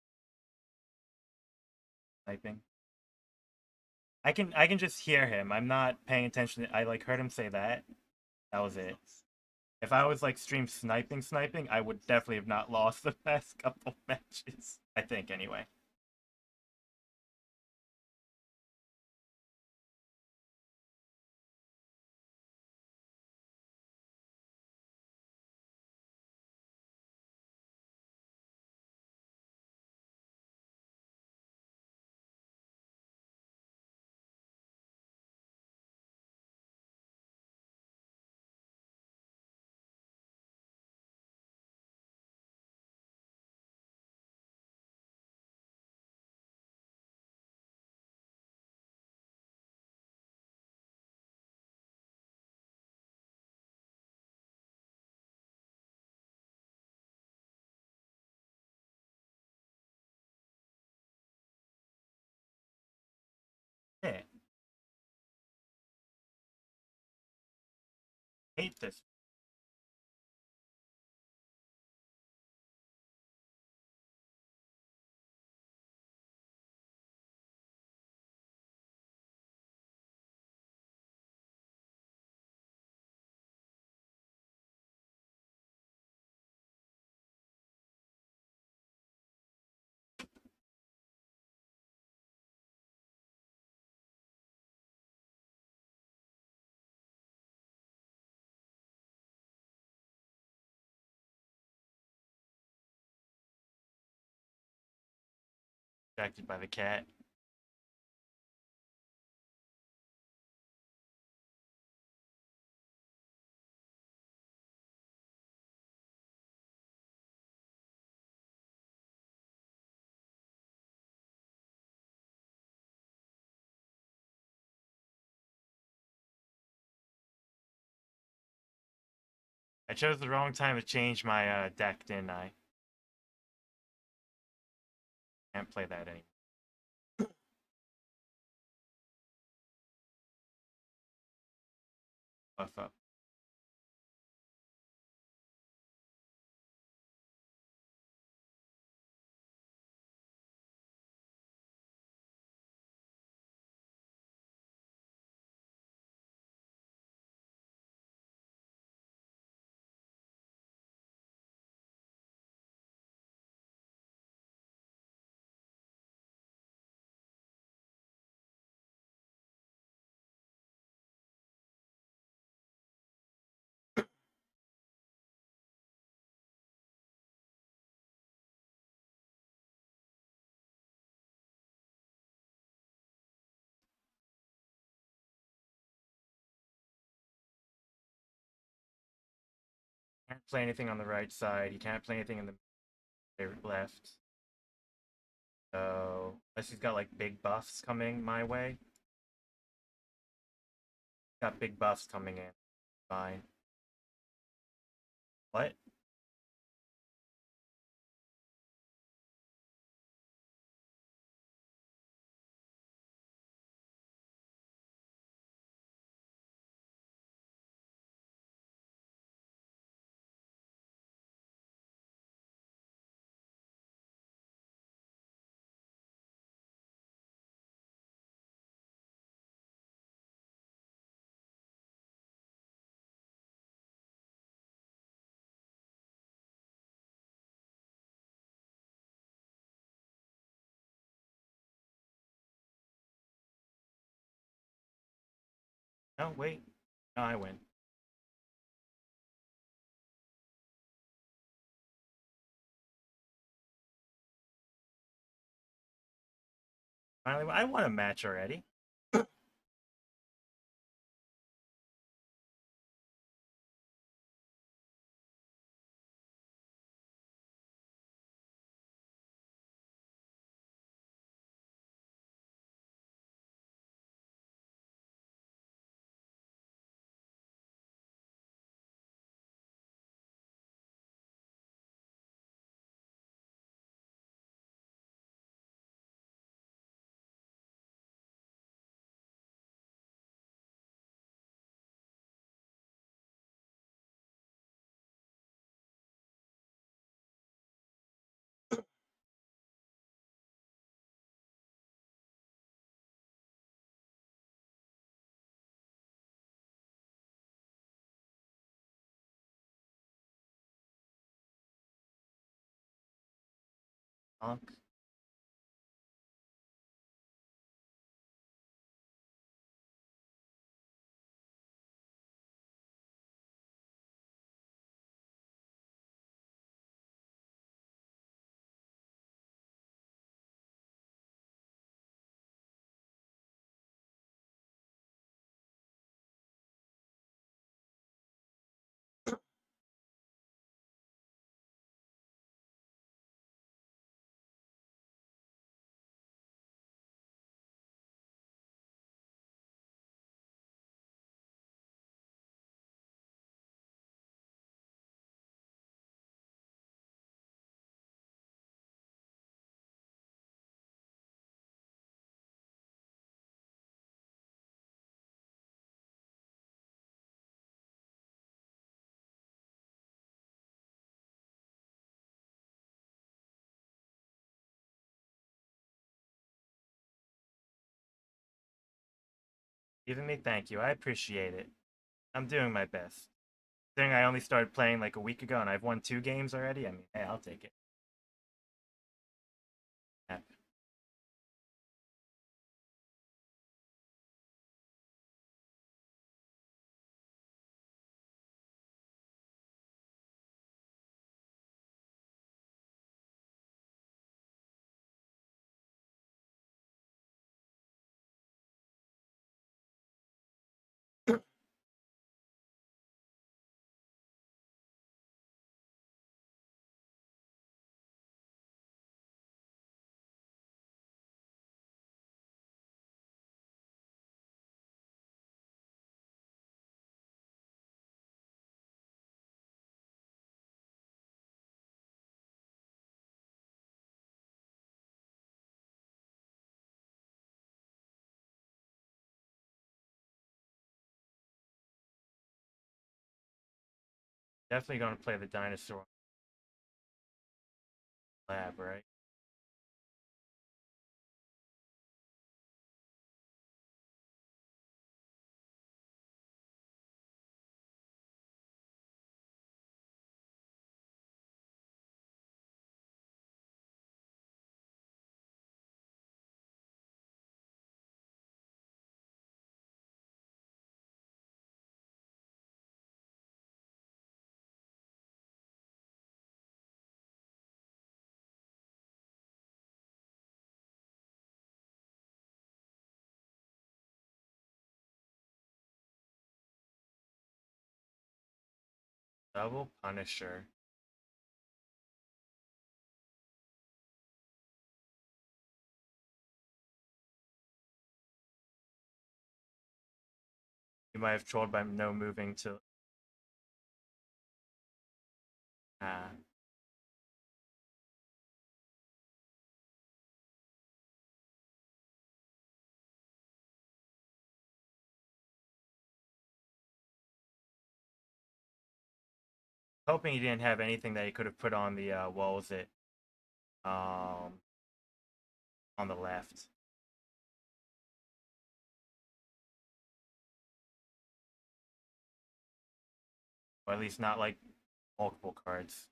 Speaker 1: typing. I can I can just hear him. I'm not paying attention. I like heard him say that. That was it. If I was like stream sniping sniping, I would definitely have not lost the past couple matches. I think anyway. Yeah. Hate this. Distracted by the cat. I chose the wrong time to change my uh, deck, didn't I? Can't play that anymore. Buff up. Can't play anything on the right side. You can't play anything in the left. So unless he's got like big buffs coming my way. Got big buffs coming in. Fine. What? No, wait. No, I win. Finally, I won a match already. Honk. Giving me thank you. I appreciate it. I'm doing my best. Considering I only started playing like a week ago and I've won two games already, I mean, hey, I'll take it. Yeah. Definitely gonna play the dinosaur lab, right? Double Punisher. You might have trolled by no moving to. Ah. Hoping he didn't have anything that he could have put on the uh, what was it? Um, on the left. Or at least not like multiple cards.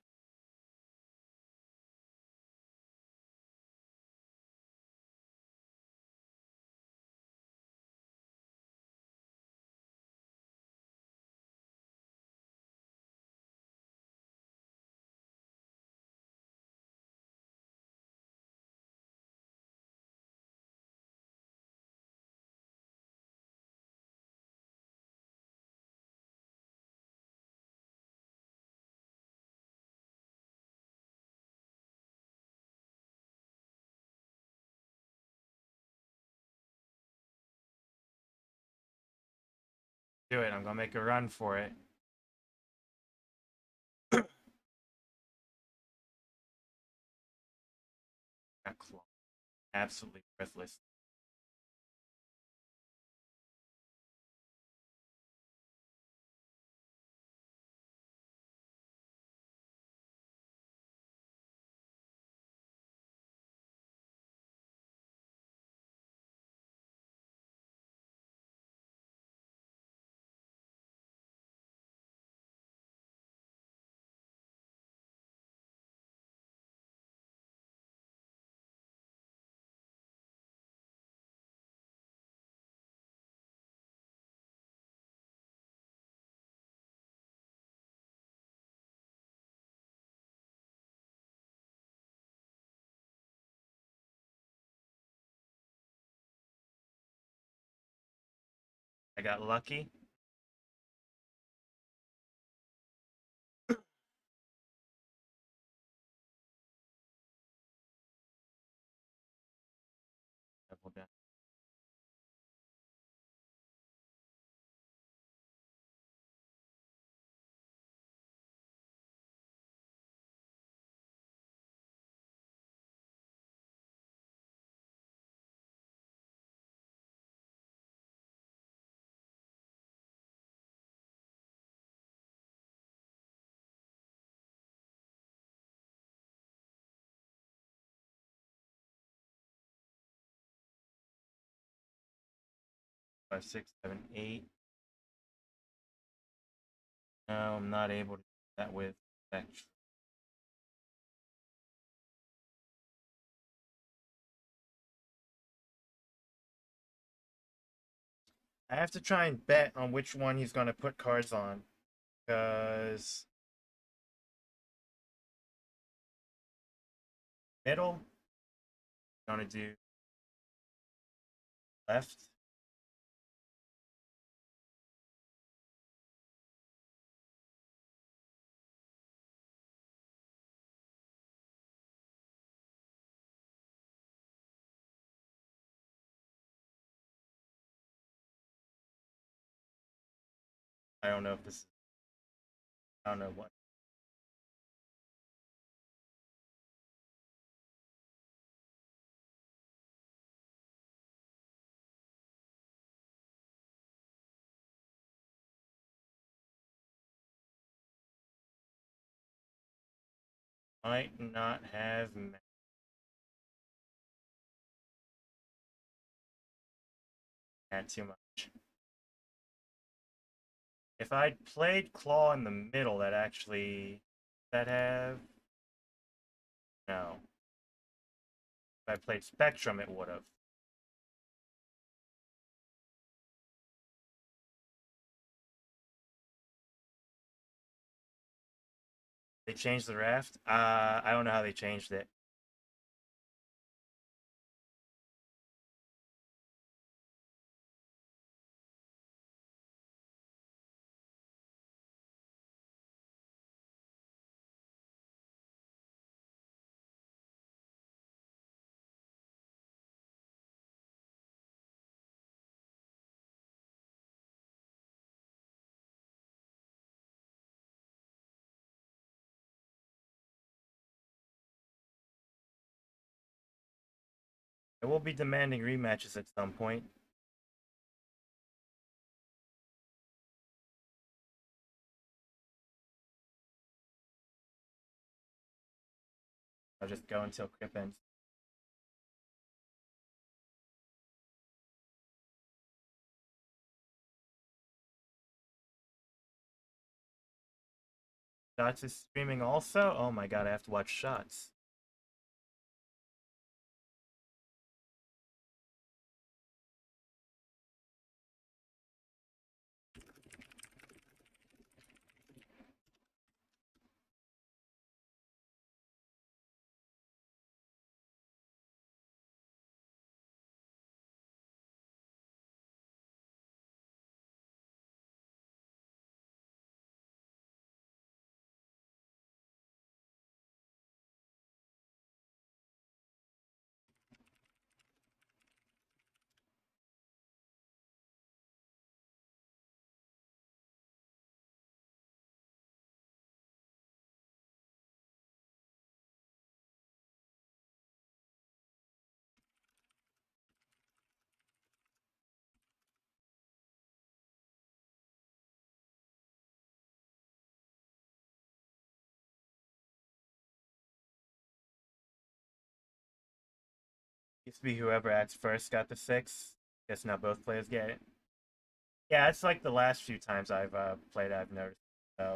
Speaker 1: Do it. I'm gonna make a run for it. That claw. Absolutely worthless. I got lucky. Double down. Five, six, seven, eight. No, I'm not able to do that with Spectrum. I have to try and bet on which one he's gonna put cards on. Because middle, gonna do left. I don't know if this. I don't know what. Might not have ma- had too much. If I'd played Claw in the middle, that actually that have no. If I played Spectrum, it would have. They changed the raft. Uh, I don't know how they changed it. It will be demanding rematches at some point. I'll just go until Crip ends. Shots is streaming also? Oh my god, I have to watch Shots. Used to be whoever acts first got the six. Guess now both players get it. Yeah, it's like the last few times I've uh, played, I've noticed. So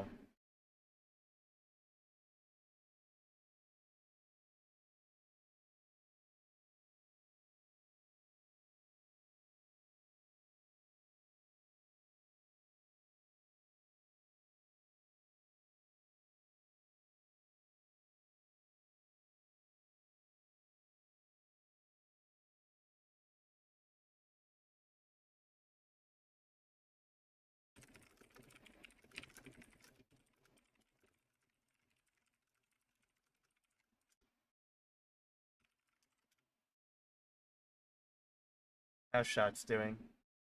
Speaker 1: how's Shots doing?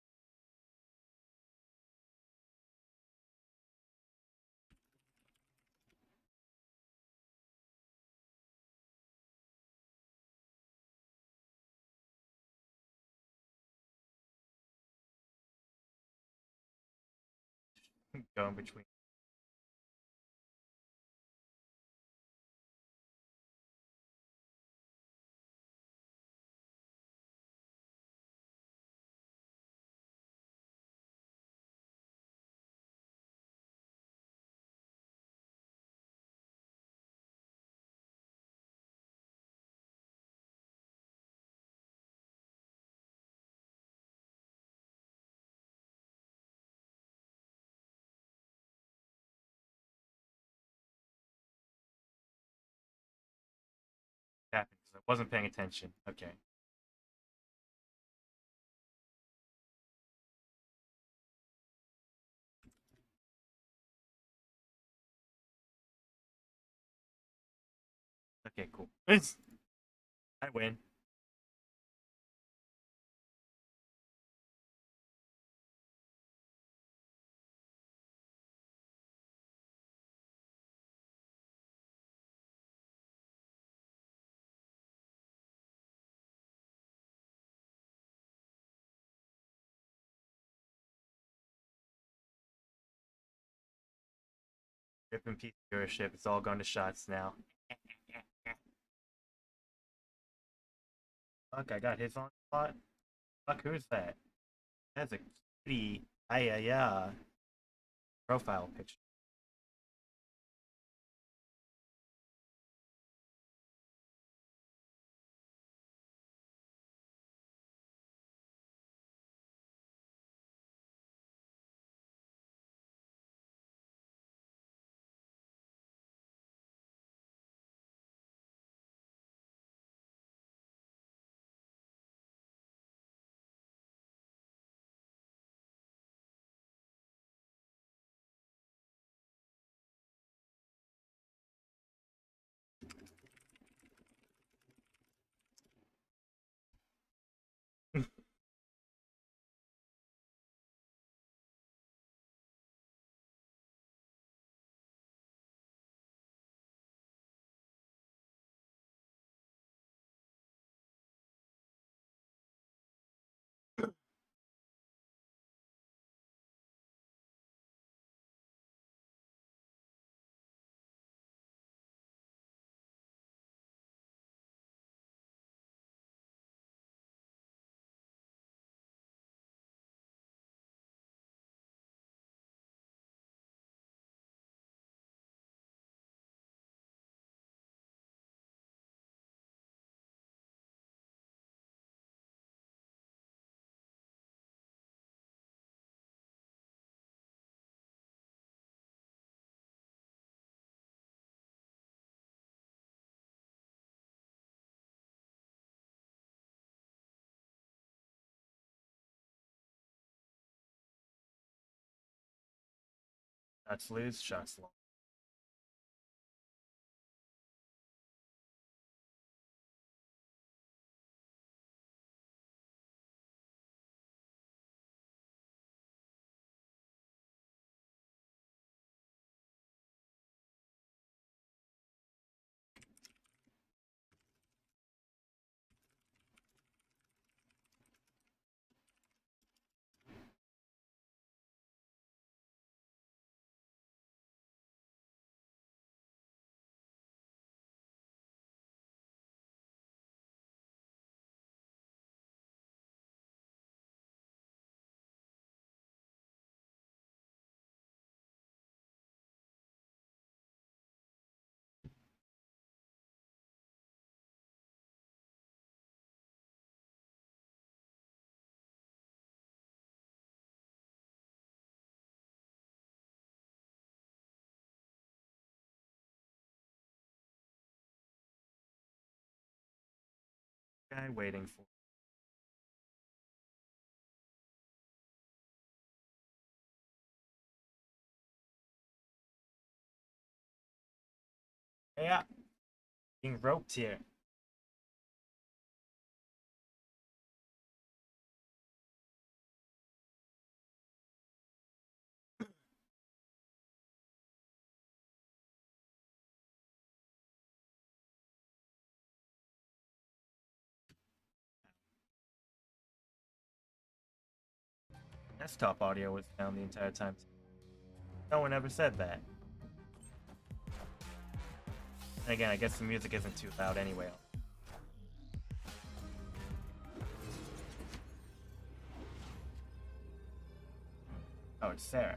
Speaker 1: Going between. Happened because I wasn't paying attention. Okay. Okay, cool. It's, I win. Rip and peace viewership. It's all going to Shots now. Fuck, I got his on spot. Fuck, who's that? That's a cutie. Ay, ay, ay. Profile picture. Shots lose, shots lost. Guy waiting for. Yeah, being roped here. Desktop audio was down the entire time. No one ever said that. And again, I guess the music isn't too loud anyway. Oh, it's Sarah.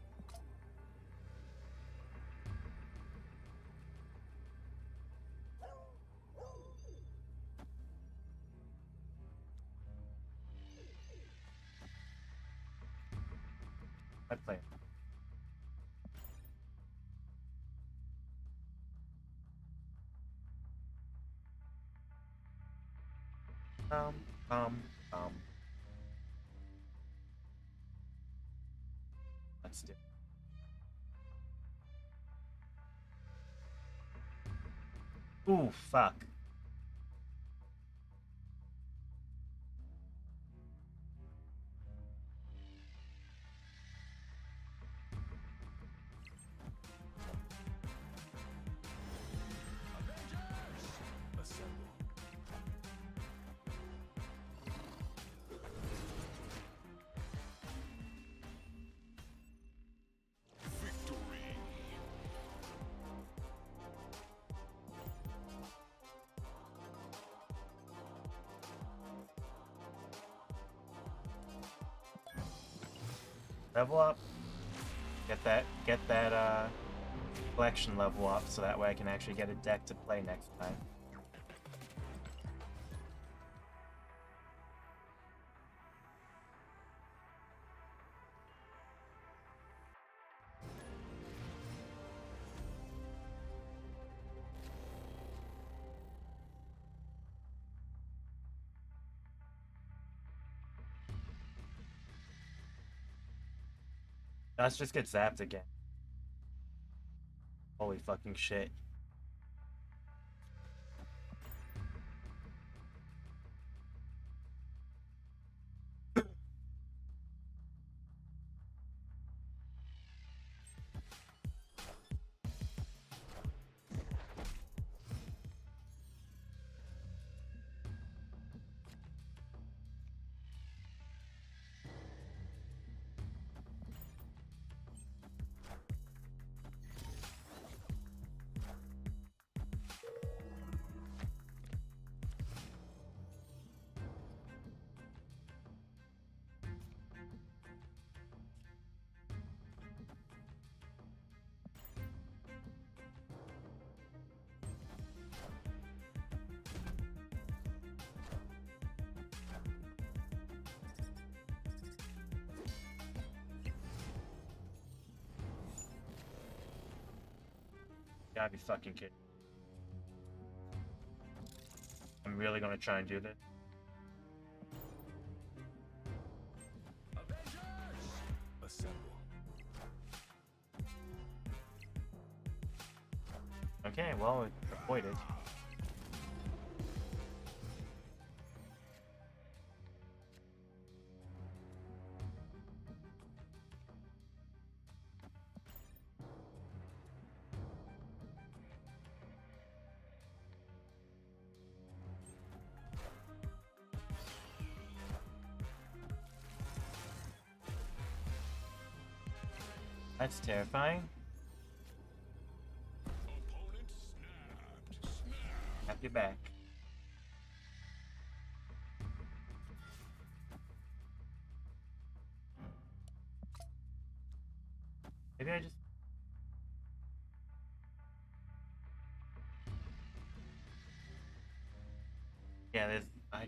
Speaker 1: I play. Um, um, um. Let's do. Ooh, fuck. Level up. Get that, get that, uh, collection level up so that way I can actually get a deck to play next time. Let's just get zapped again. Holy fucking shit. Gotta be fucking kidding. I'm really gonna try and do this. Okay, well, it avoided. That's terrifying. Have your back. Maybe I just... Yeah, there's... I...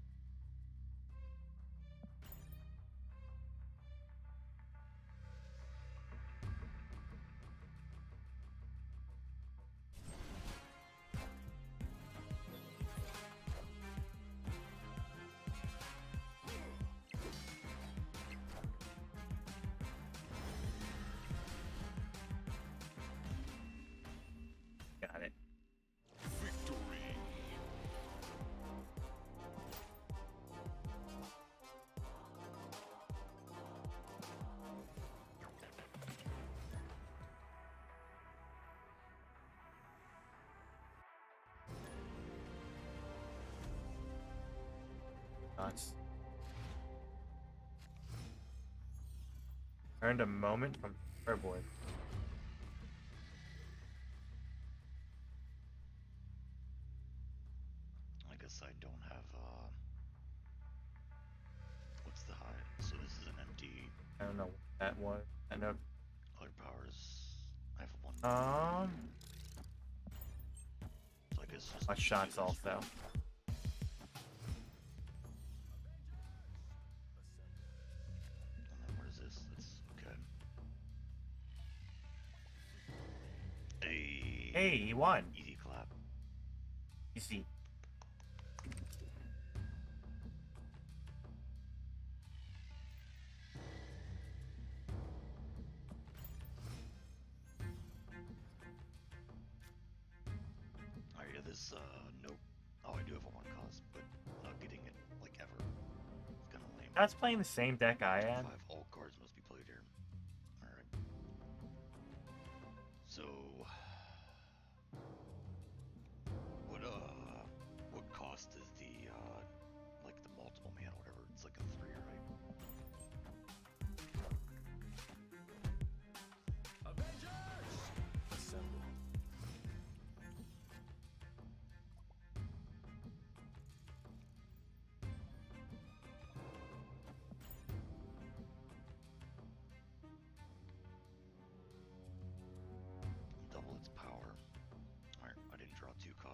Speaker 1: Got it.
Speaker 2: Victory.
Speaker 1: Nuts. Earned a moment from Fairboy.
Speaker 2: I guess I don't have, uh... what's the high? So this is an empty...
Speaker 1: I don't know what that was. I know...
Speaker 2: Other powers... I have one...
Speaker 1: Um...
Speaker 2: So I guess just...
Speaker 1: My shots also.
Speaker 2: And then what is this? That's... okay. Hey...
Speaker 1: Hey, he won!
Speaker 2: Easy clap.
Speaker 1: You see.
Speaker 2: Oh yeah, this, uh, nope. Oh, I do have a one cost, but not getting it, like, ever. It's kinda lame.
Speaker 1: That's playing the same deck I am.
Speaker 2: Five all cards must be played here. Alright. So... What, uh... What cost is the, uh... like, the multiple mana, whatever? It's like a three, right?
Speaker 3: Avengers! Assemble.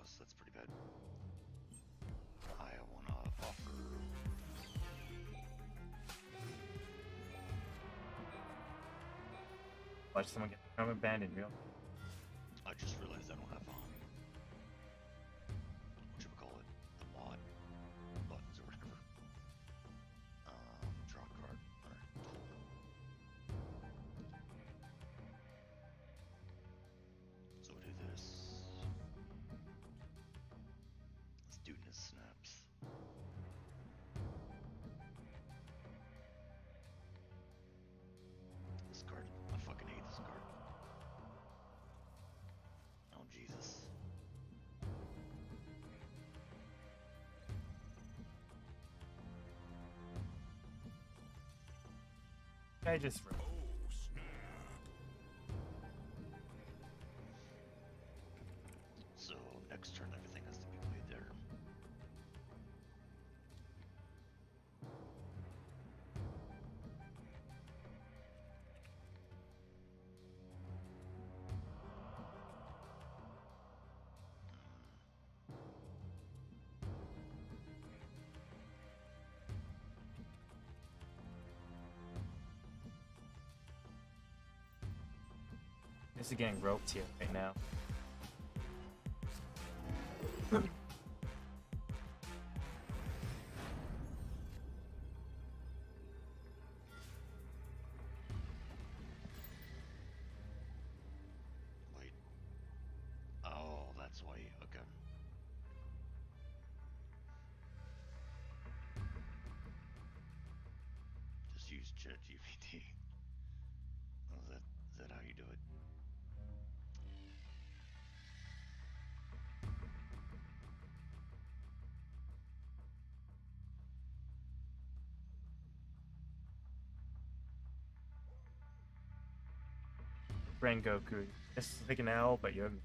Speaker 2: cost. That's pretty bad. I want to offer.
Speaker 1: Watch someone get from abandoned real.
Speaker 2: I just realized I don't have um. What should we call it? The mod buttons or whatever. Um, draw a card. Alright. So we'll do this. Student snaps. This card. I fucking hate this card. Oh Jesus.
Speaker 1: I just
Speaker 3: Oh, snap.
Speaker 2: So next turn everything has to be played there.
Speaker 1: this is getting roped here right now.
Speaker 2: Wait. Oh, that's why. Okay. Just use ChatGPT. Oh, is that is that how you do it?
Speaker 1: Rengoku. This is like an L, but you're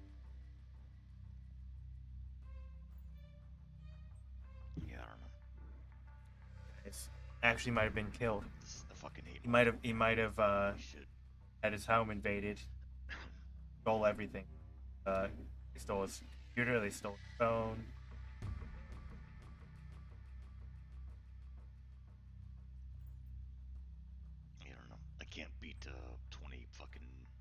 Speaker 2: Yeah, I don't know.
Speaker 1: it's actually might have been killed.
Speaker 2: This is the fucking hate.
Speaker 1: He might have he might have uh
Speaker 2: Holy shit.
Speaker 1: had his home invaded, stole everything. Uh they stole his computer, they stole his phone.
Speaker 2: I don't know. I can't beat uh, twenty fucking.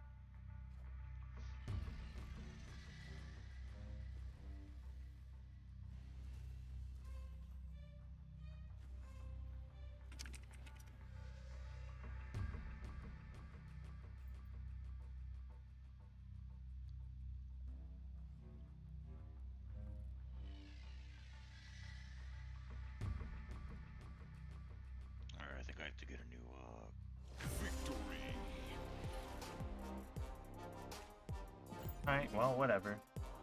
Speaker 2: Alright, I think I have to get a new uh,
Speaker 3: Victory.
Speaker 1: Alright, well whatever.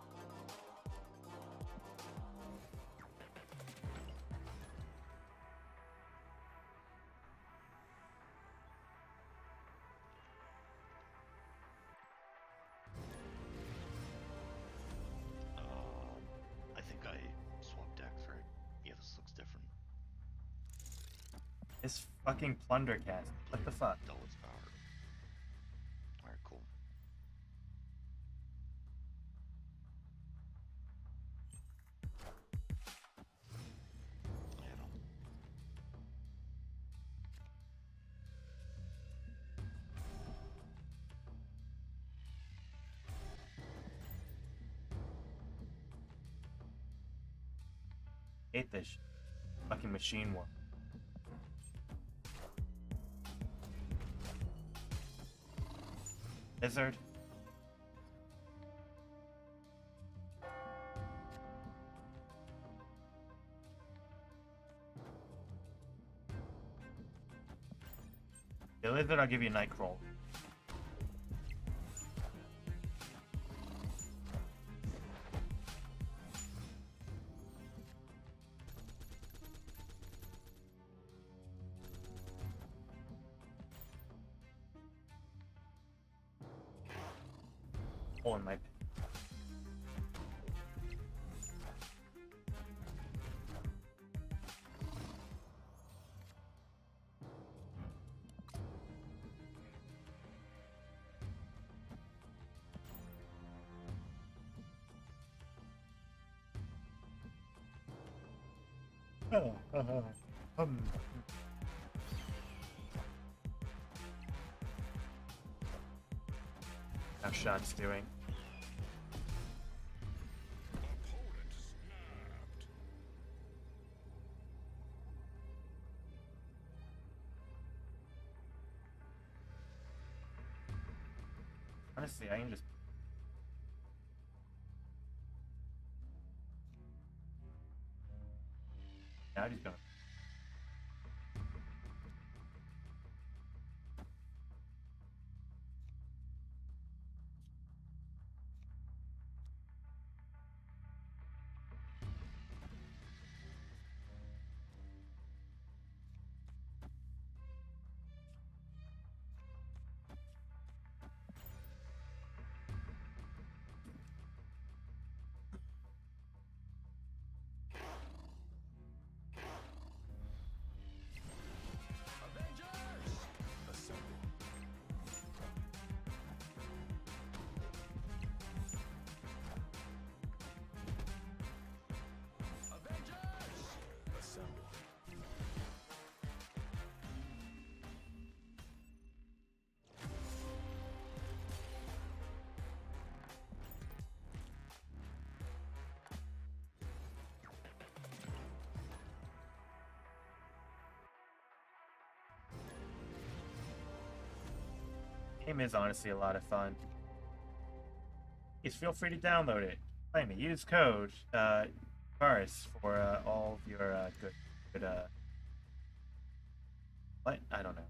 Speaker 2: Uh, I think I swapped decks, right? Yeah, this looks different.
Speaker 1: This fucking Plundercast. What the fuck?
Speaker 2: Double its power. Alright, cool. Yeah, no.
Speaker 1: Hate this shit. Fucking machine war. Lizard. The lizard, I'll give you Nightcrawl. Oh, in my Oh, uh, um. How shots doing?
Speaker 3: Opponent snapped.
Speaker 1: Honestly, I can just. Now he's going.
Speaker 3: Avengers! Assemble. Avengers! Assemble.
Speaker 1: Game is honestly a lot of fun. Please feel free to download it. Claim me. Use code uh, Paris for uh, all of your uh, good, good. Uh, what? I don't know.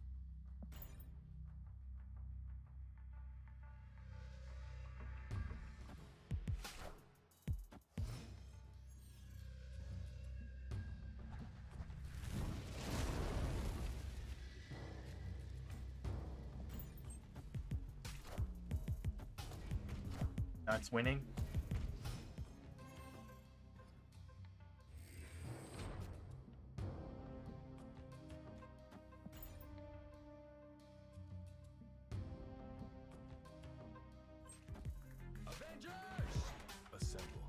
Speaker 1: That's winning.
Speaker 3: Avengers! Assemble.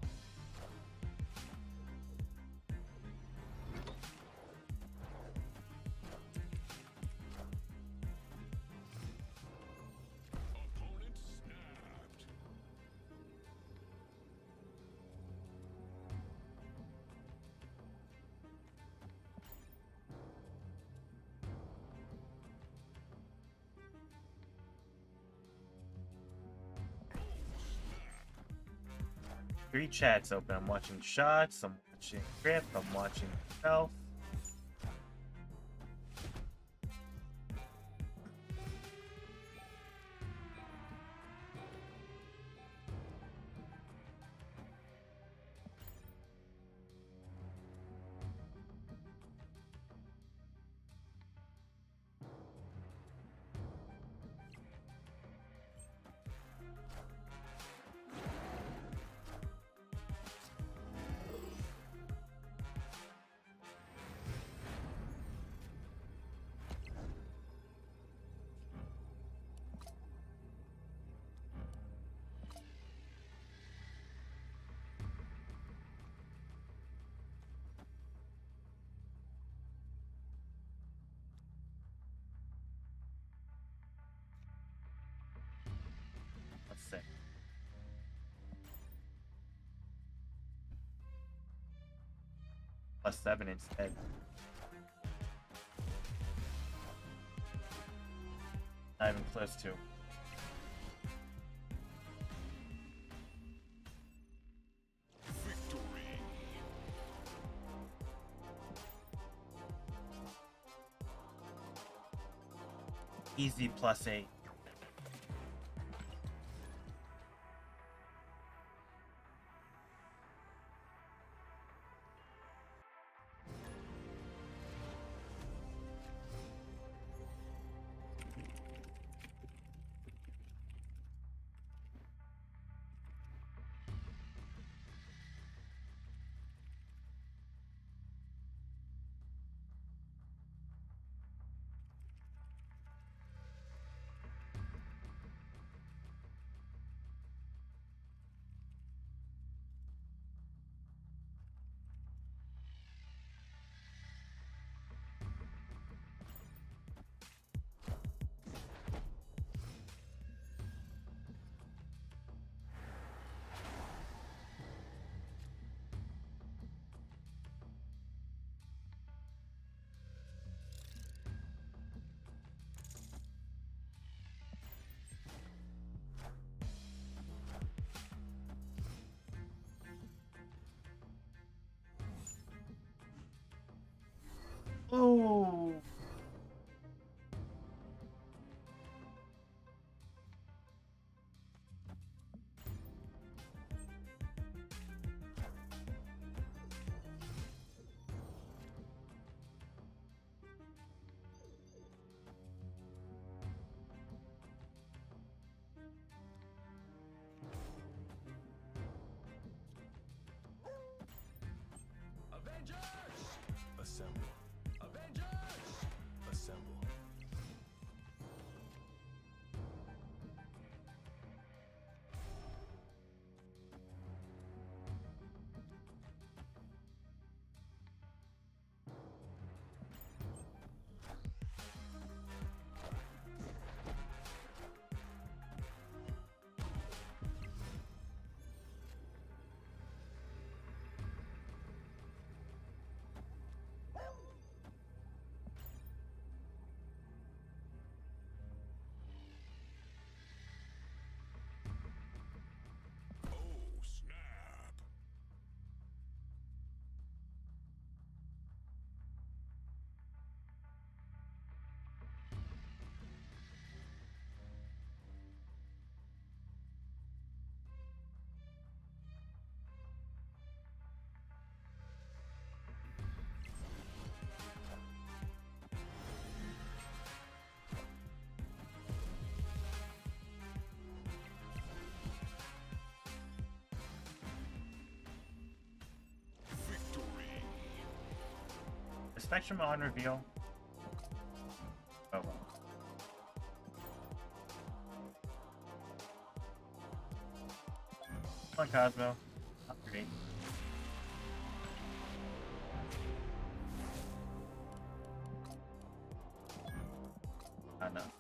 Speaker 3: Opponent snapped.
Speaker 1: Three chats open. I'm watching shots. I'm watching grip. I'm watching self. Let's see. Plus seven instead. Not even close to.
Speaker 3: Victory.
Speaker 1: Easy plus eight.
Speaker 4: Spectrum on reveal. Oh well. Come on, Cosmo. Not great. I know.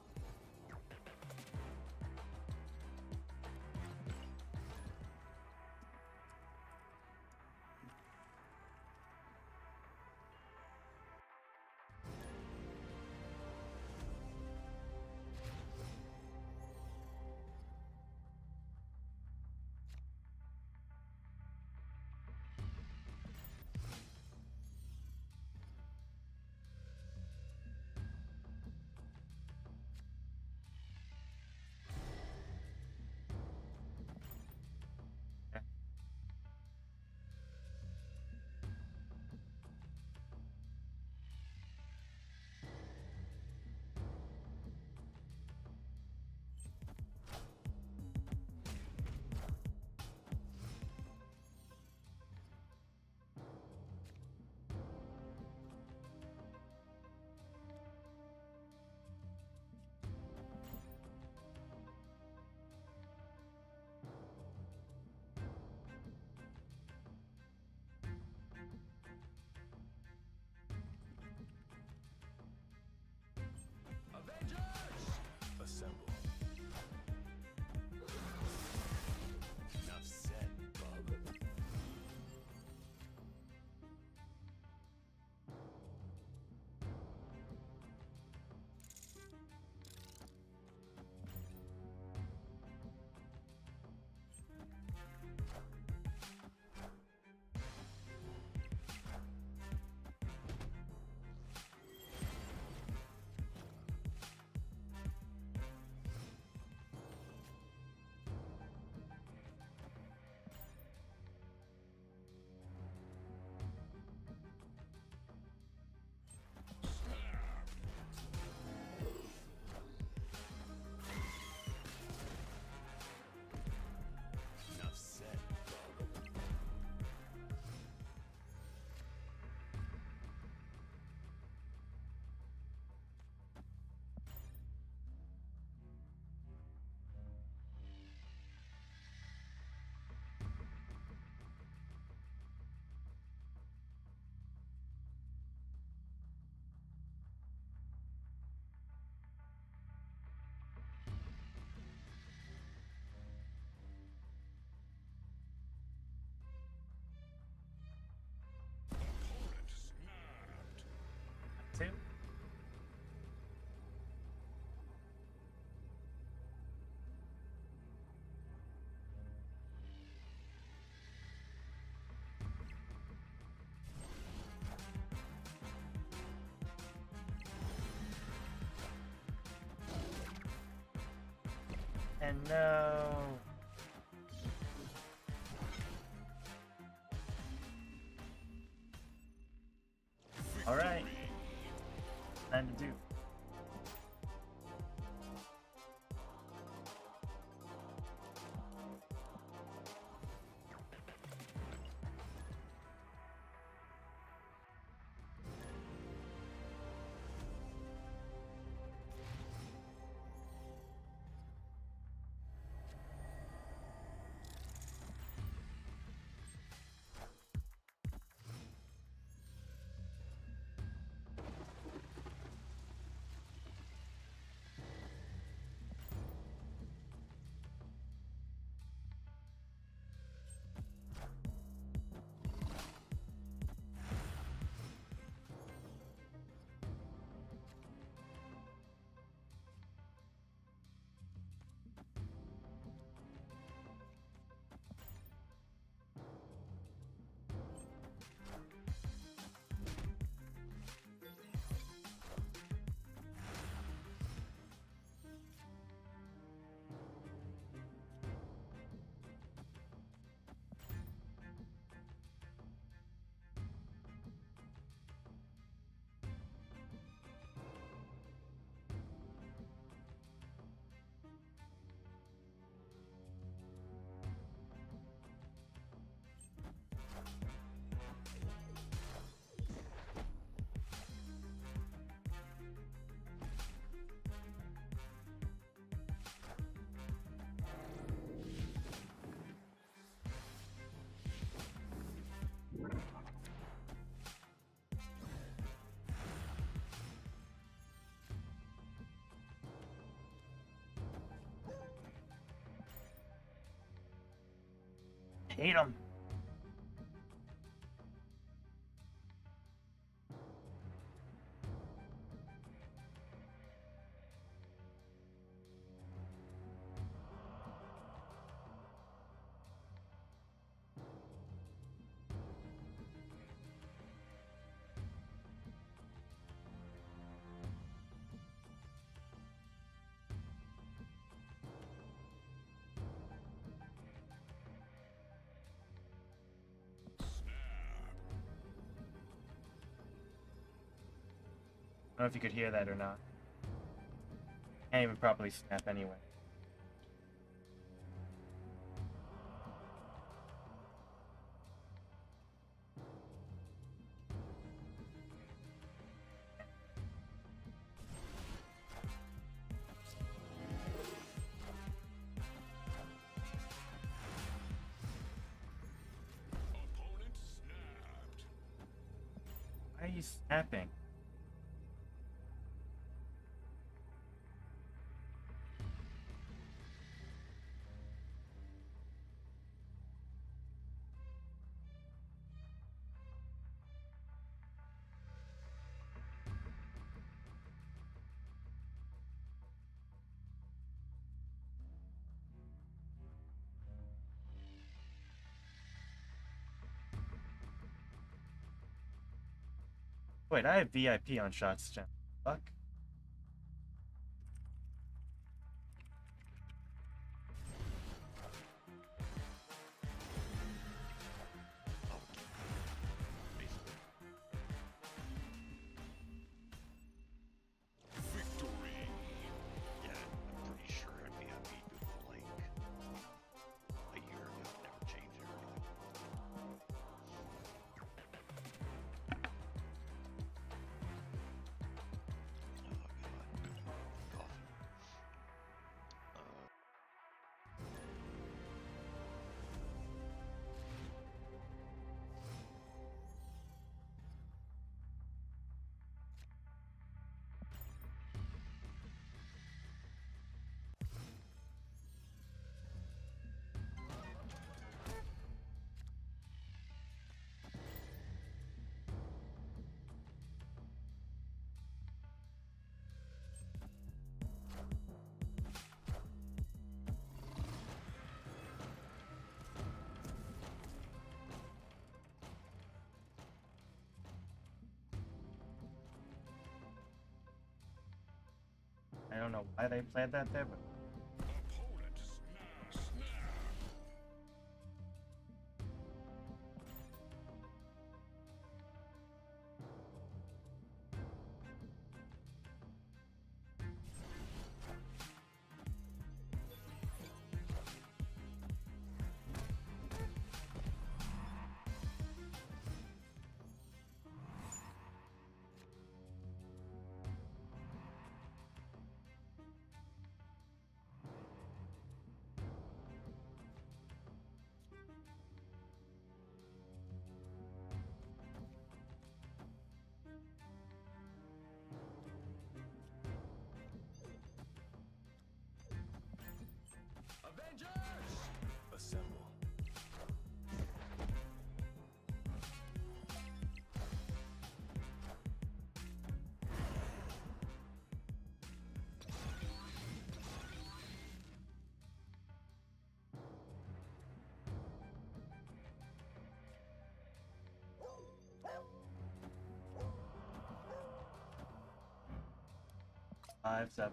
Speaker 3: Avengers! Assemble. Enough said, bub. Enough said, bub. Opponent snapped.
Speaker 4: Two. And no. All right. Time to do. hate him. I don't know if you could hear that or not. Can't even properly snap anyway.
Speaker 3: Opponent snapped.
Speaker 4: Why are you snapping? Wait, I have V I P on Shots Gem. Fuck.
Speaker 2: Oh, basically.
Speaker 3: Victory.
Speaker 2: Yeah, I'm pretty sure I'd be happy before like a year ago. Never changed it or anything. Oh god. Coffee. Uh,
Speaker 4: I don't know why they played that there, but
Speaker 3: Opponent snap. Snap. Avengers! Assemble.
Speaker 4: five, seven.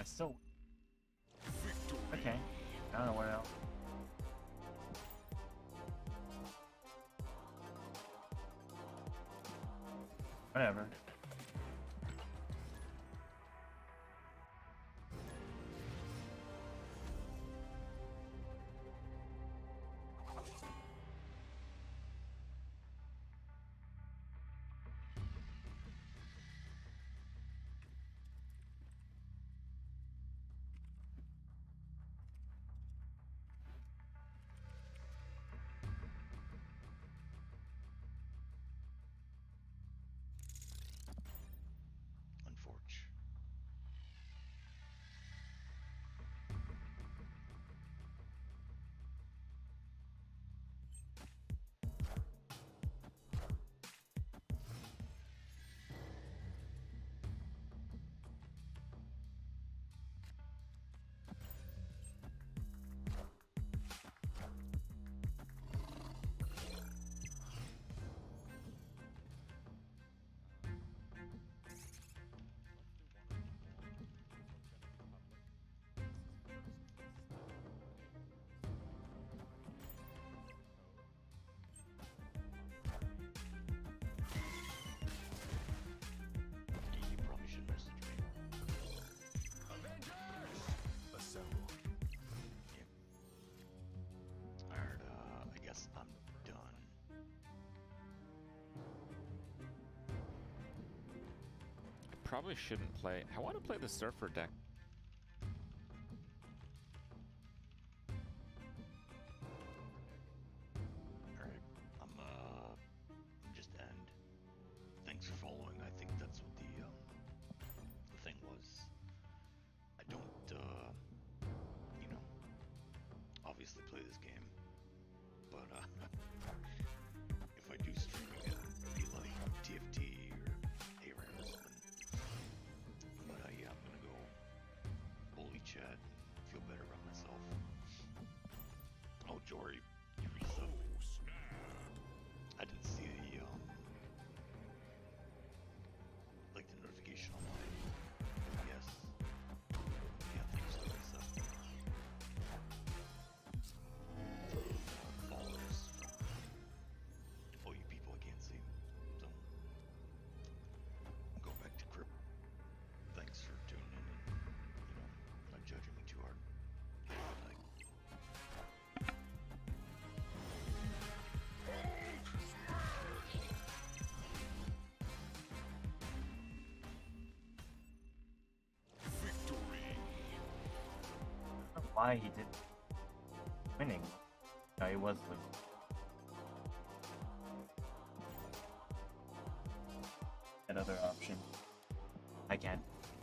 Speaker 4: it's still
Speaker 3: Victory.
Speaker 4: okay. I don't know what else. Whatever.
Speaker 2: Unfortunate. You probably should message me.
Speaker 3: Avengers! Assemble.
Speaker 2: Alright, uh, I guess I'm done.
Speaker 5: I probably shouldn't play. I want to play the Surfer deck.
Speaker 2: Alright, I'm, uh, just end. Thanks for following. I think that's what the, um, the thing was. I don't, uh, you know, obviously play this game, but, uh, if I do stream again, it'll be like T F T or A R A M or something. But, uh, yeah, I'm gonna go bully chat and feel better about myself. Oh, Jory, you resubbed.
Speaker 3: Oh, snap.
Speaker 2: I didn't see the, um, like the notification on mine. Yes. Yeah, thanks to this, uh, followers from all you people I can't see. So, go back to Crypt. Thanks for tuning in and, you know, not judging me too hard. Have a good night.
Speaker 3: Victory.
Speaker 4: I don't know why he did winning. No, he was losing. That other option. I can.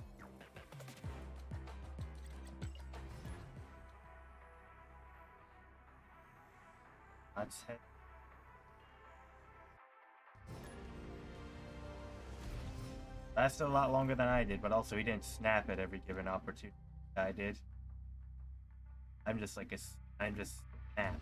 Speaker 4: Let's head. Lasted a lot longer than I did, but also he didn't snap at every given opportunity I did. I'm just like a, s- I'm just snap.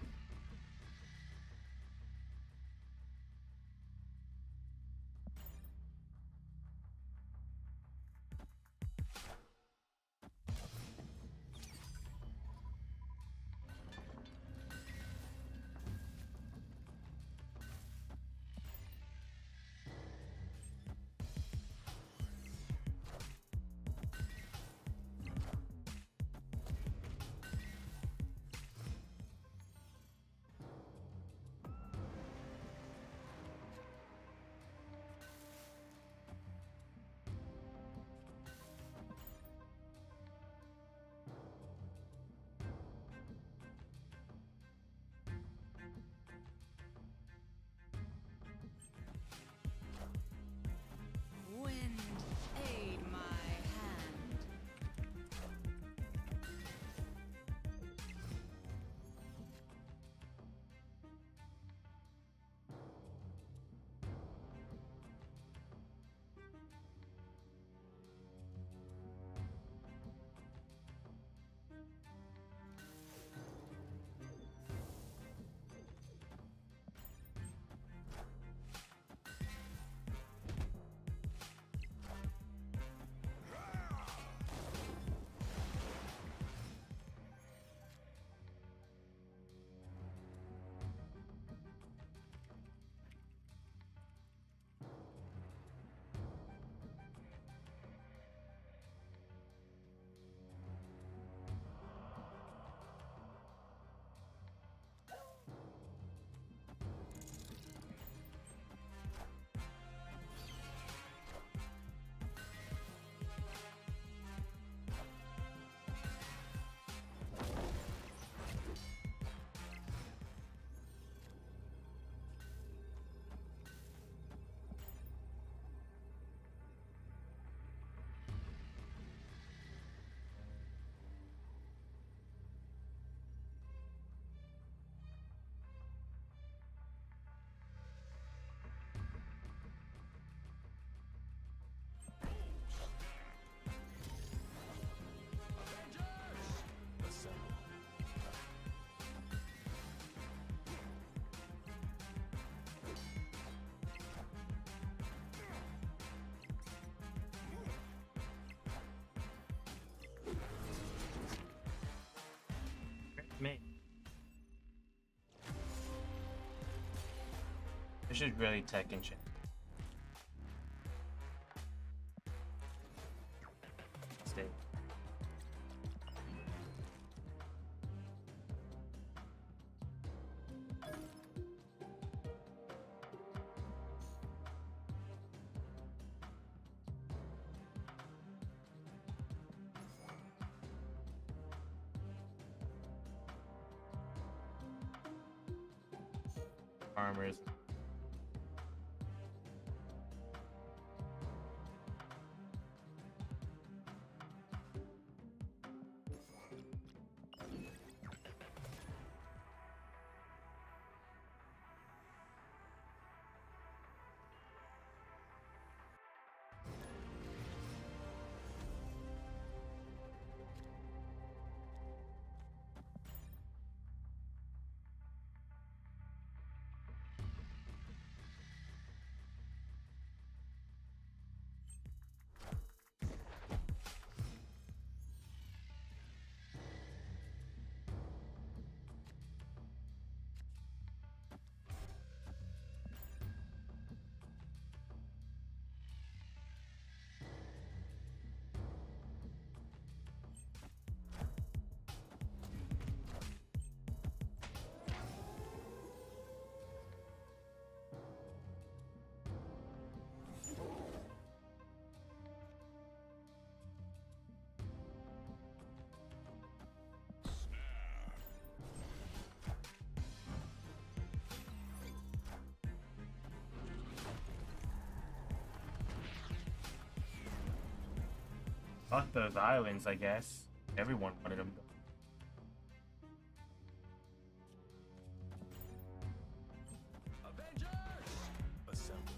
Speaker 4: should really tech enchant. Stay. Farmers. Fuck those islands, I guess. Everyone wanted them.
Speaker 3: Avengers! Assemble.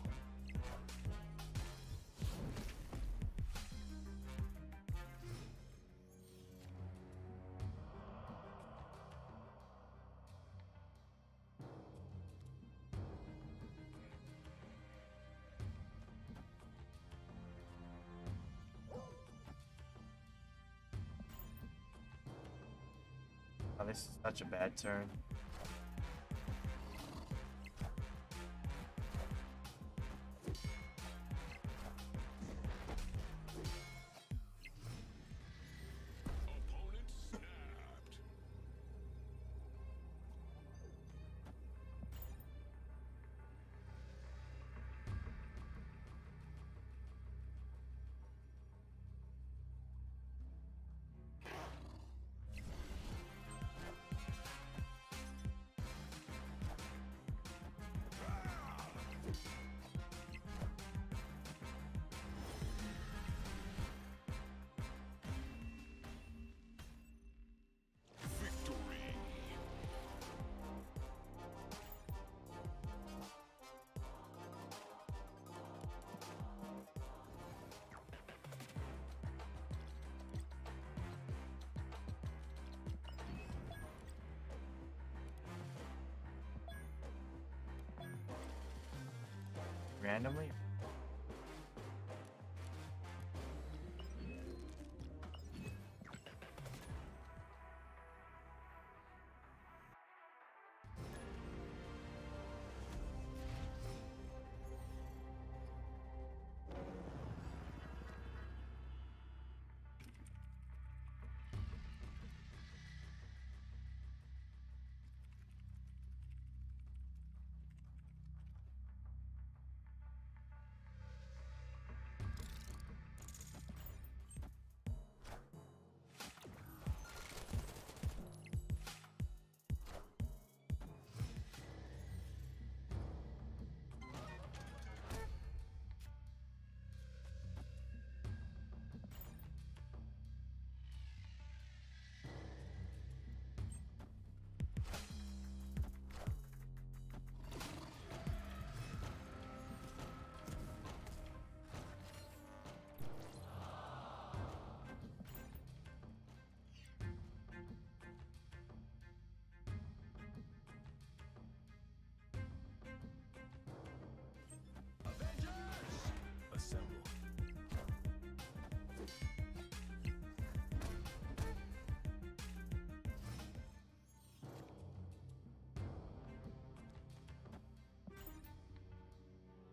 Speaker 4: Oh, this is such a bad turn.
Speaker 3: Opponent snapped. Victory.
Speaker 4: Randomly?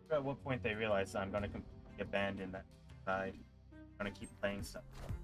Speaker 4: At what point they realize I'm gonna completely abandon that side. I'm gonna keep playing stuff.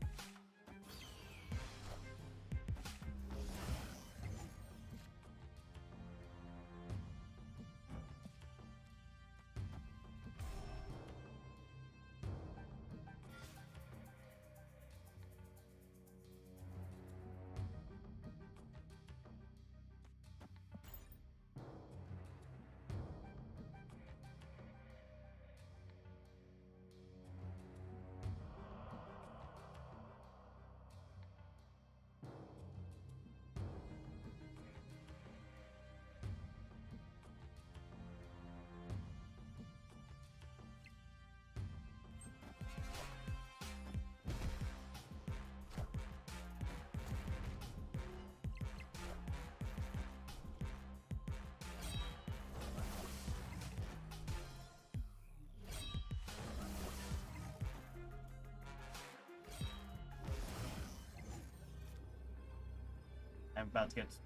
Speaker 4: I'm about to get.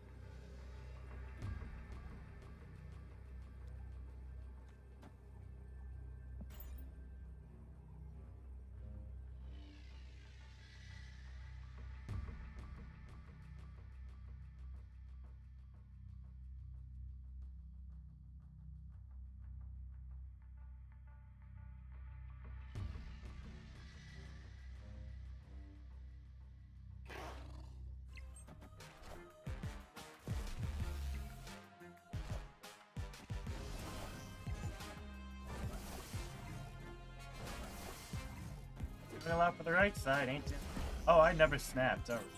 Speaker 4: Fill out for the right side, ain't it? Oh, I never snapped. Oh.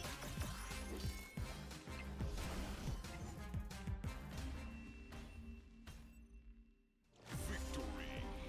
Speaker 3: Victory.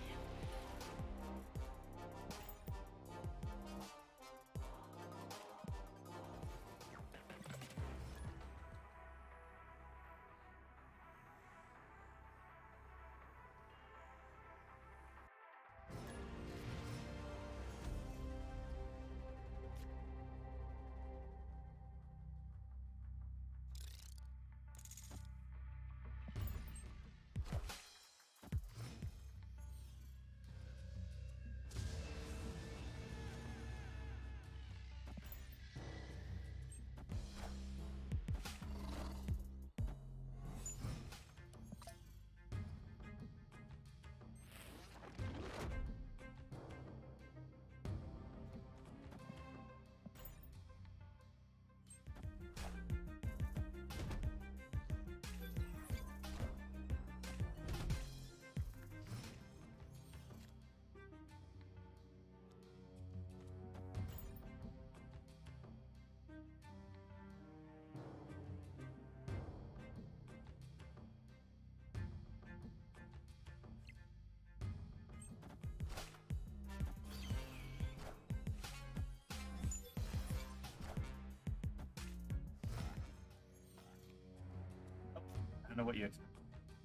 Speaker 4: I don't know what you expect.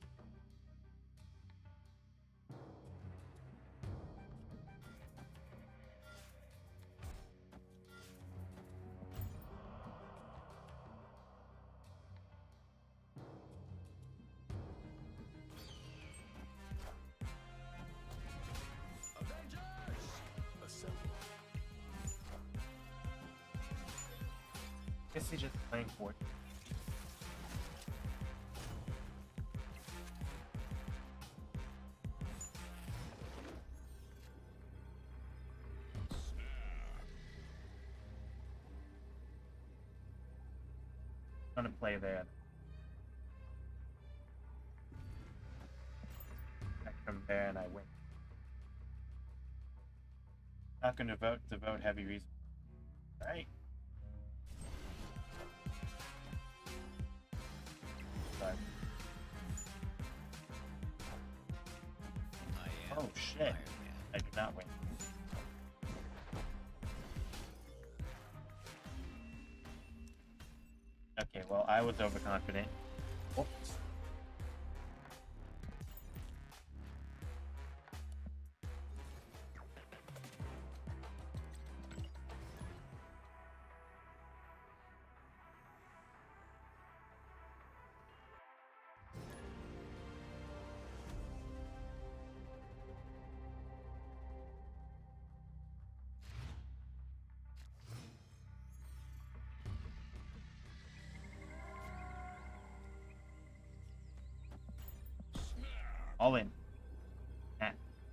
Speaker 3: Avengers! Assemble.
Speaker 4: Guess he's just playing for it. I'm gonna play there. I come there and I win. Not gonna vote to vote heavy reason. Right? Sorry.
Speaker 2: I am
Speaker 4: Oh shit.
Speaker 2: Iron Man.
Speaker 4: I did not win. Okay, well, I was overconfident. Whoops. All in. Ah.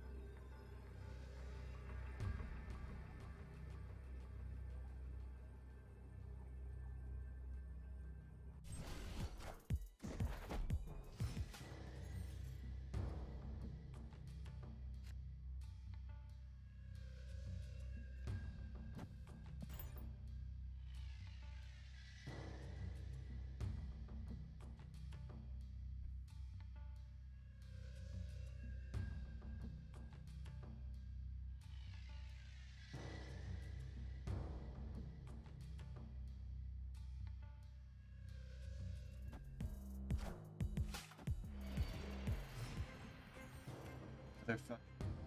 Speaker 4: Motherfucker.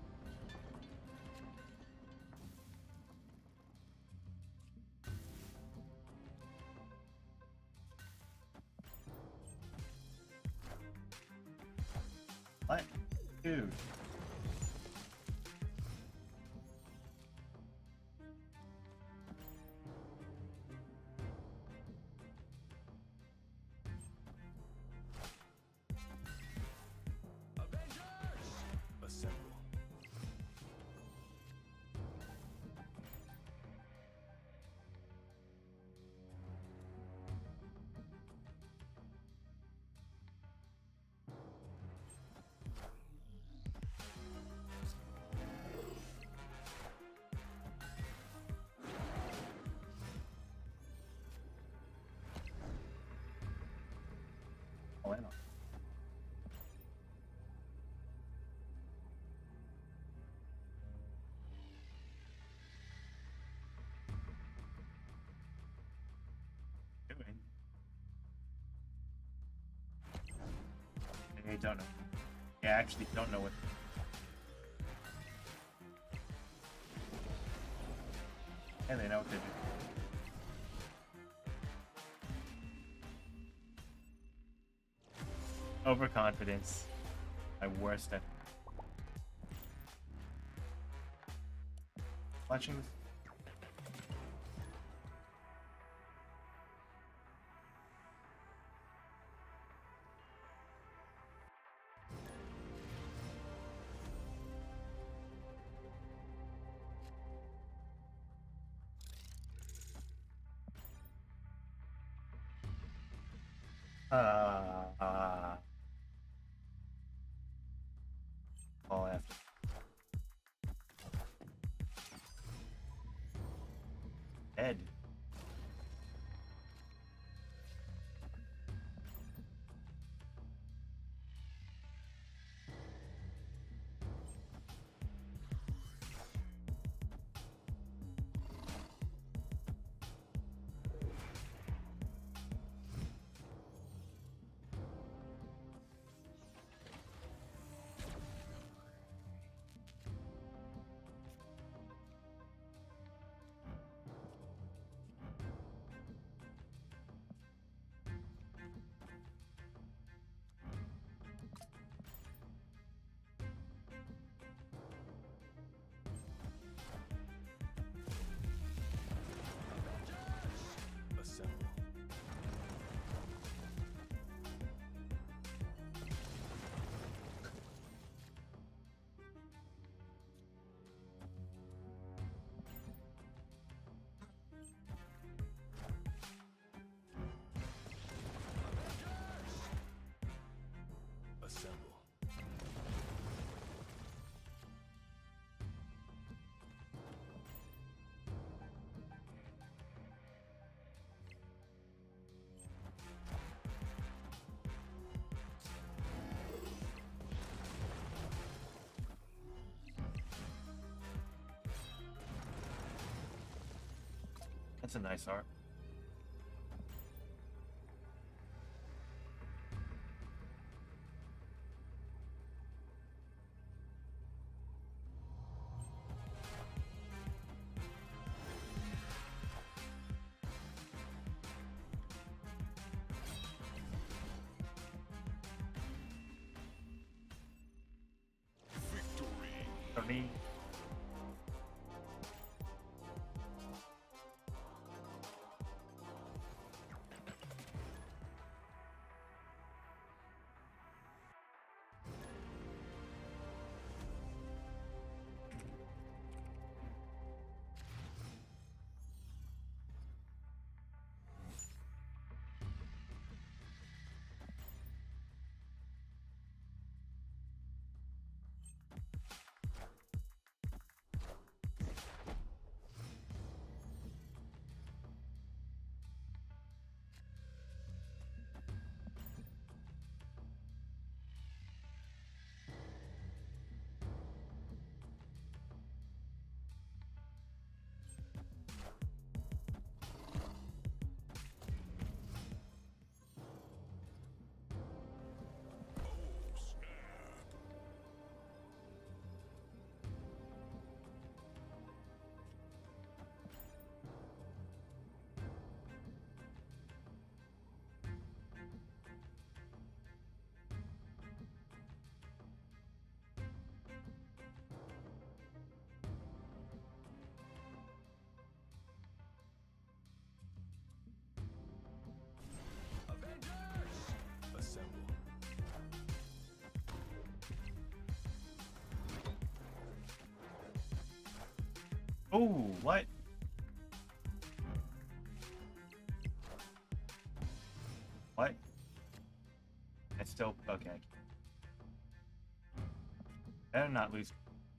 Speaker 4: What? Dude.
Speaker 3: Assemble.
Speaker 4: All in on. Doing. I don't know. Yeah, I actually don't know what. Yeah, they know what they do. Overconfidence. My worst at watching this. Uh, uh, all after. Ed.
Speaker 3: Assemble. Assemble.
Speaker 4: That's a nice art.
Speaker 3: Victory.
Speaker 4: For me, Oh, what? What? I still okay. Better not lose.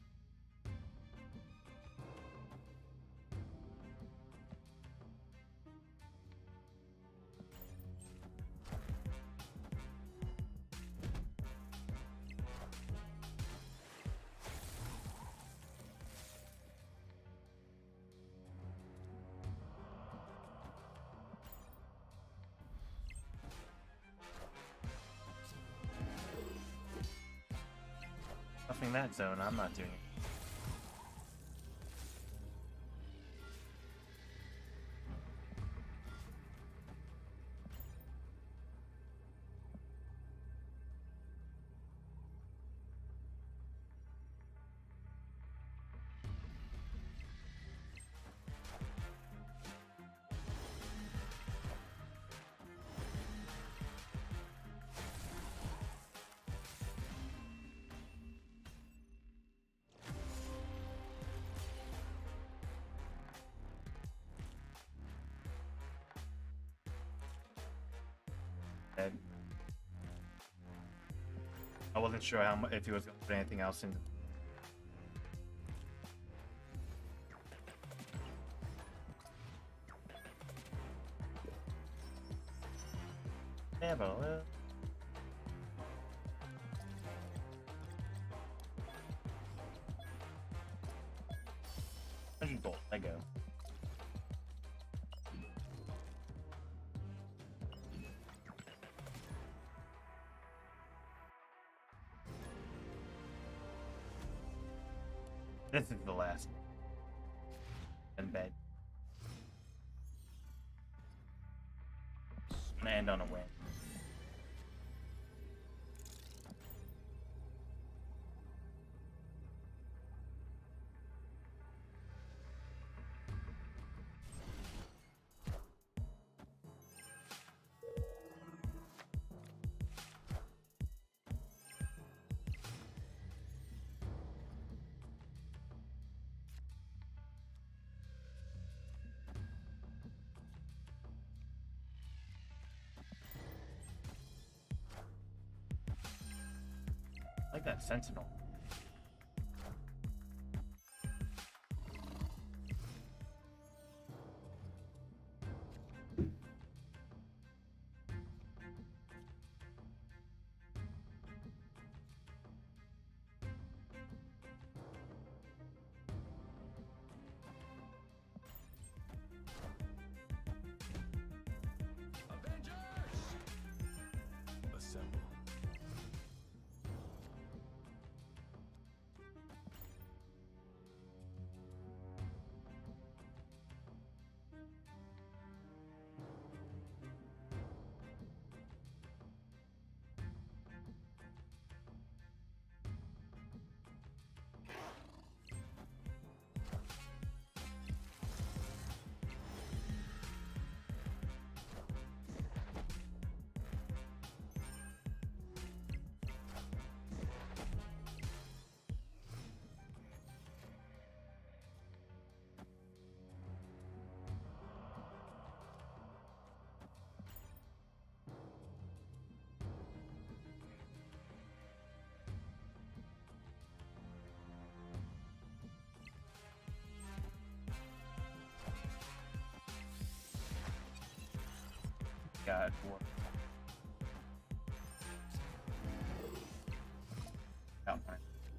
Speaker 4: Stuffing that zone, I'm not doing it. Dead. I wasn't sure how mu- if he was going to put anything else in. Yeah, but uh, hundred gold. I go. This is the last one. And bed. Gonna end on a win. I like that sentinel.
Speaker 3: Assemble.
Speaker 4: God, war. Outline.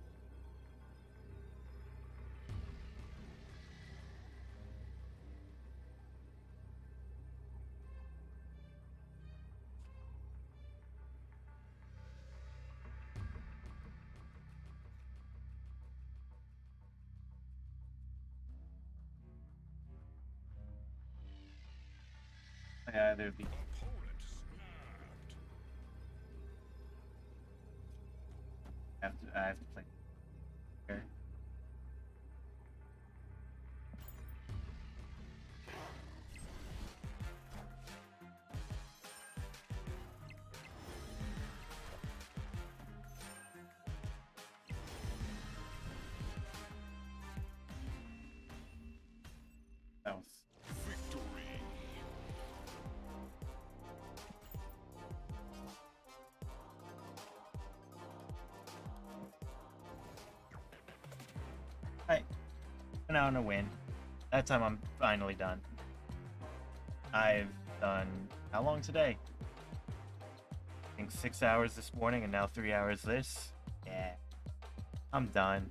Speaker 4: Yeah, there'd be.
Speaker 3: Opponent snapped.
Speaker 4: I have to, I have to play. Okay. house.
Speaker 3: Victory.
Speaker 4: Alright. Went out on a win. That time I'm finally done. I've done how long today? I think six hours this morning and now three hours this. Yeah. I'm done.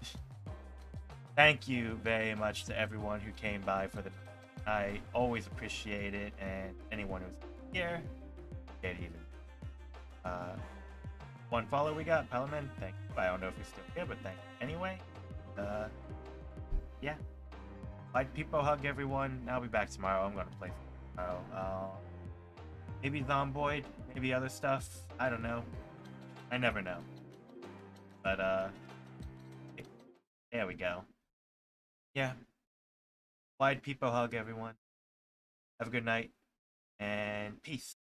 Speaker 4: Thank you very much to everyone who came by for the I always appreciate it, and anyone who's here, get even. Uh one follow we got, Palaman, thank you. I don't know if he's still here, but thank you anyway. Uh yeah. Like people hug everyone. I'll be back tomorrow. I'm gonna play tomorrow. Uh, maybe Zomboid, maybe other stuff. I don't know. I never know. But uh there we go. Yeah. Wide people hug everyone. Have a good night and peace.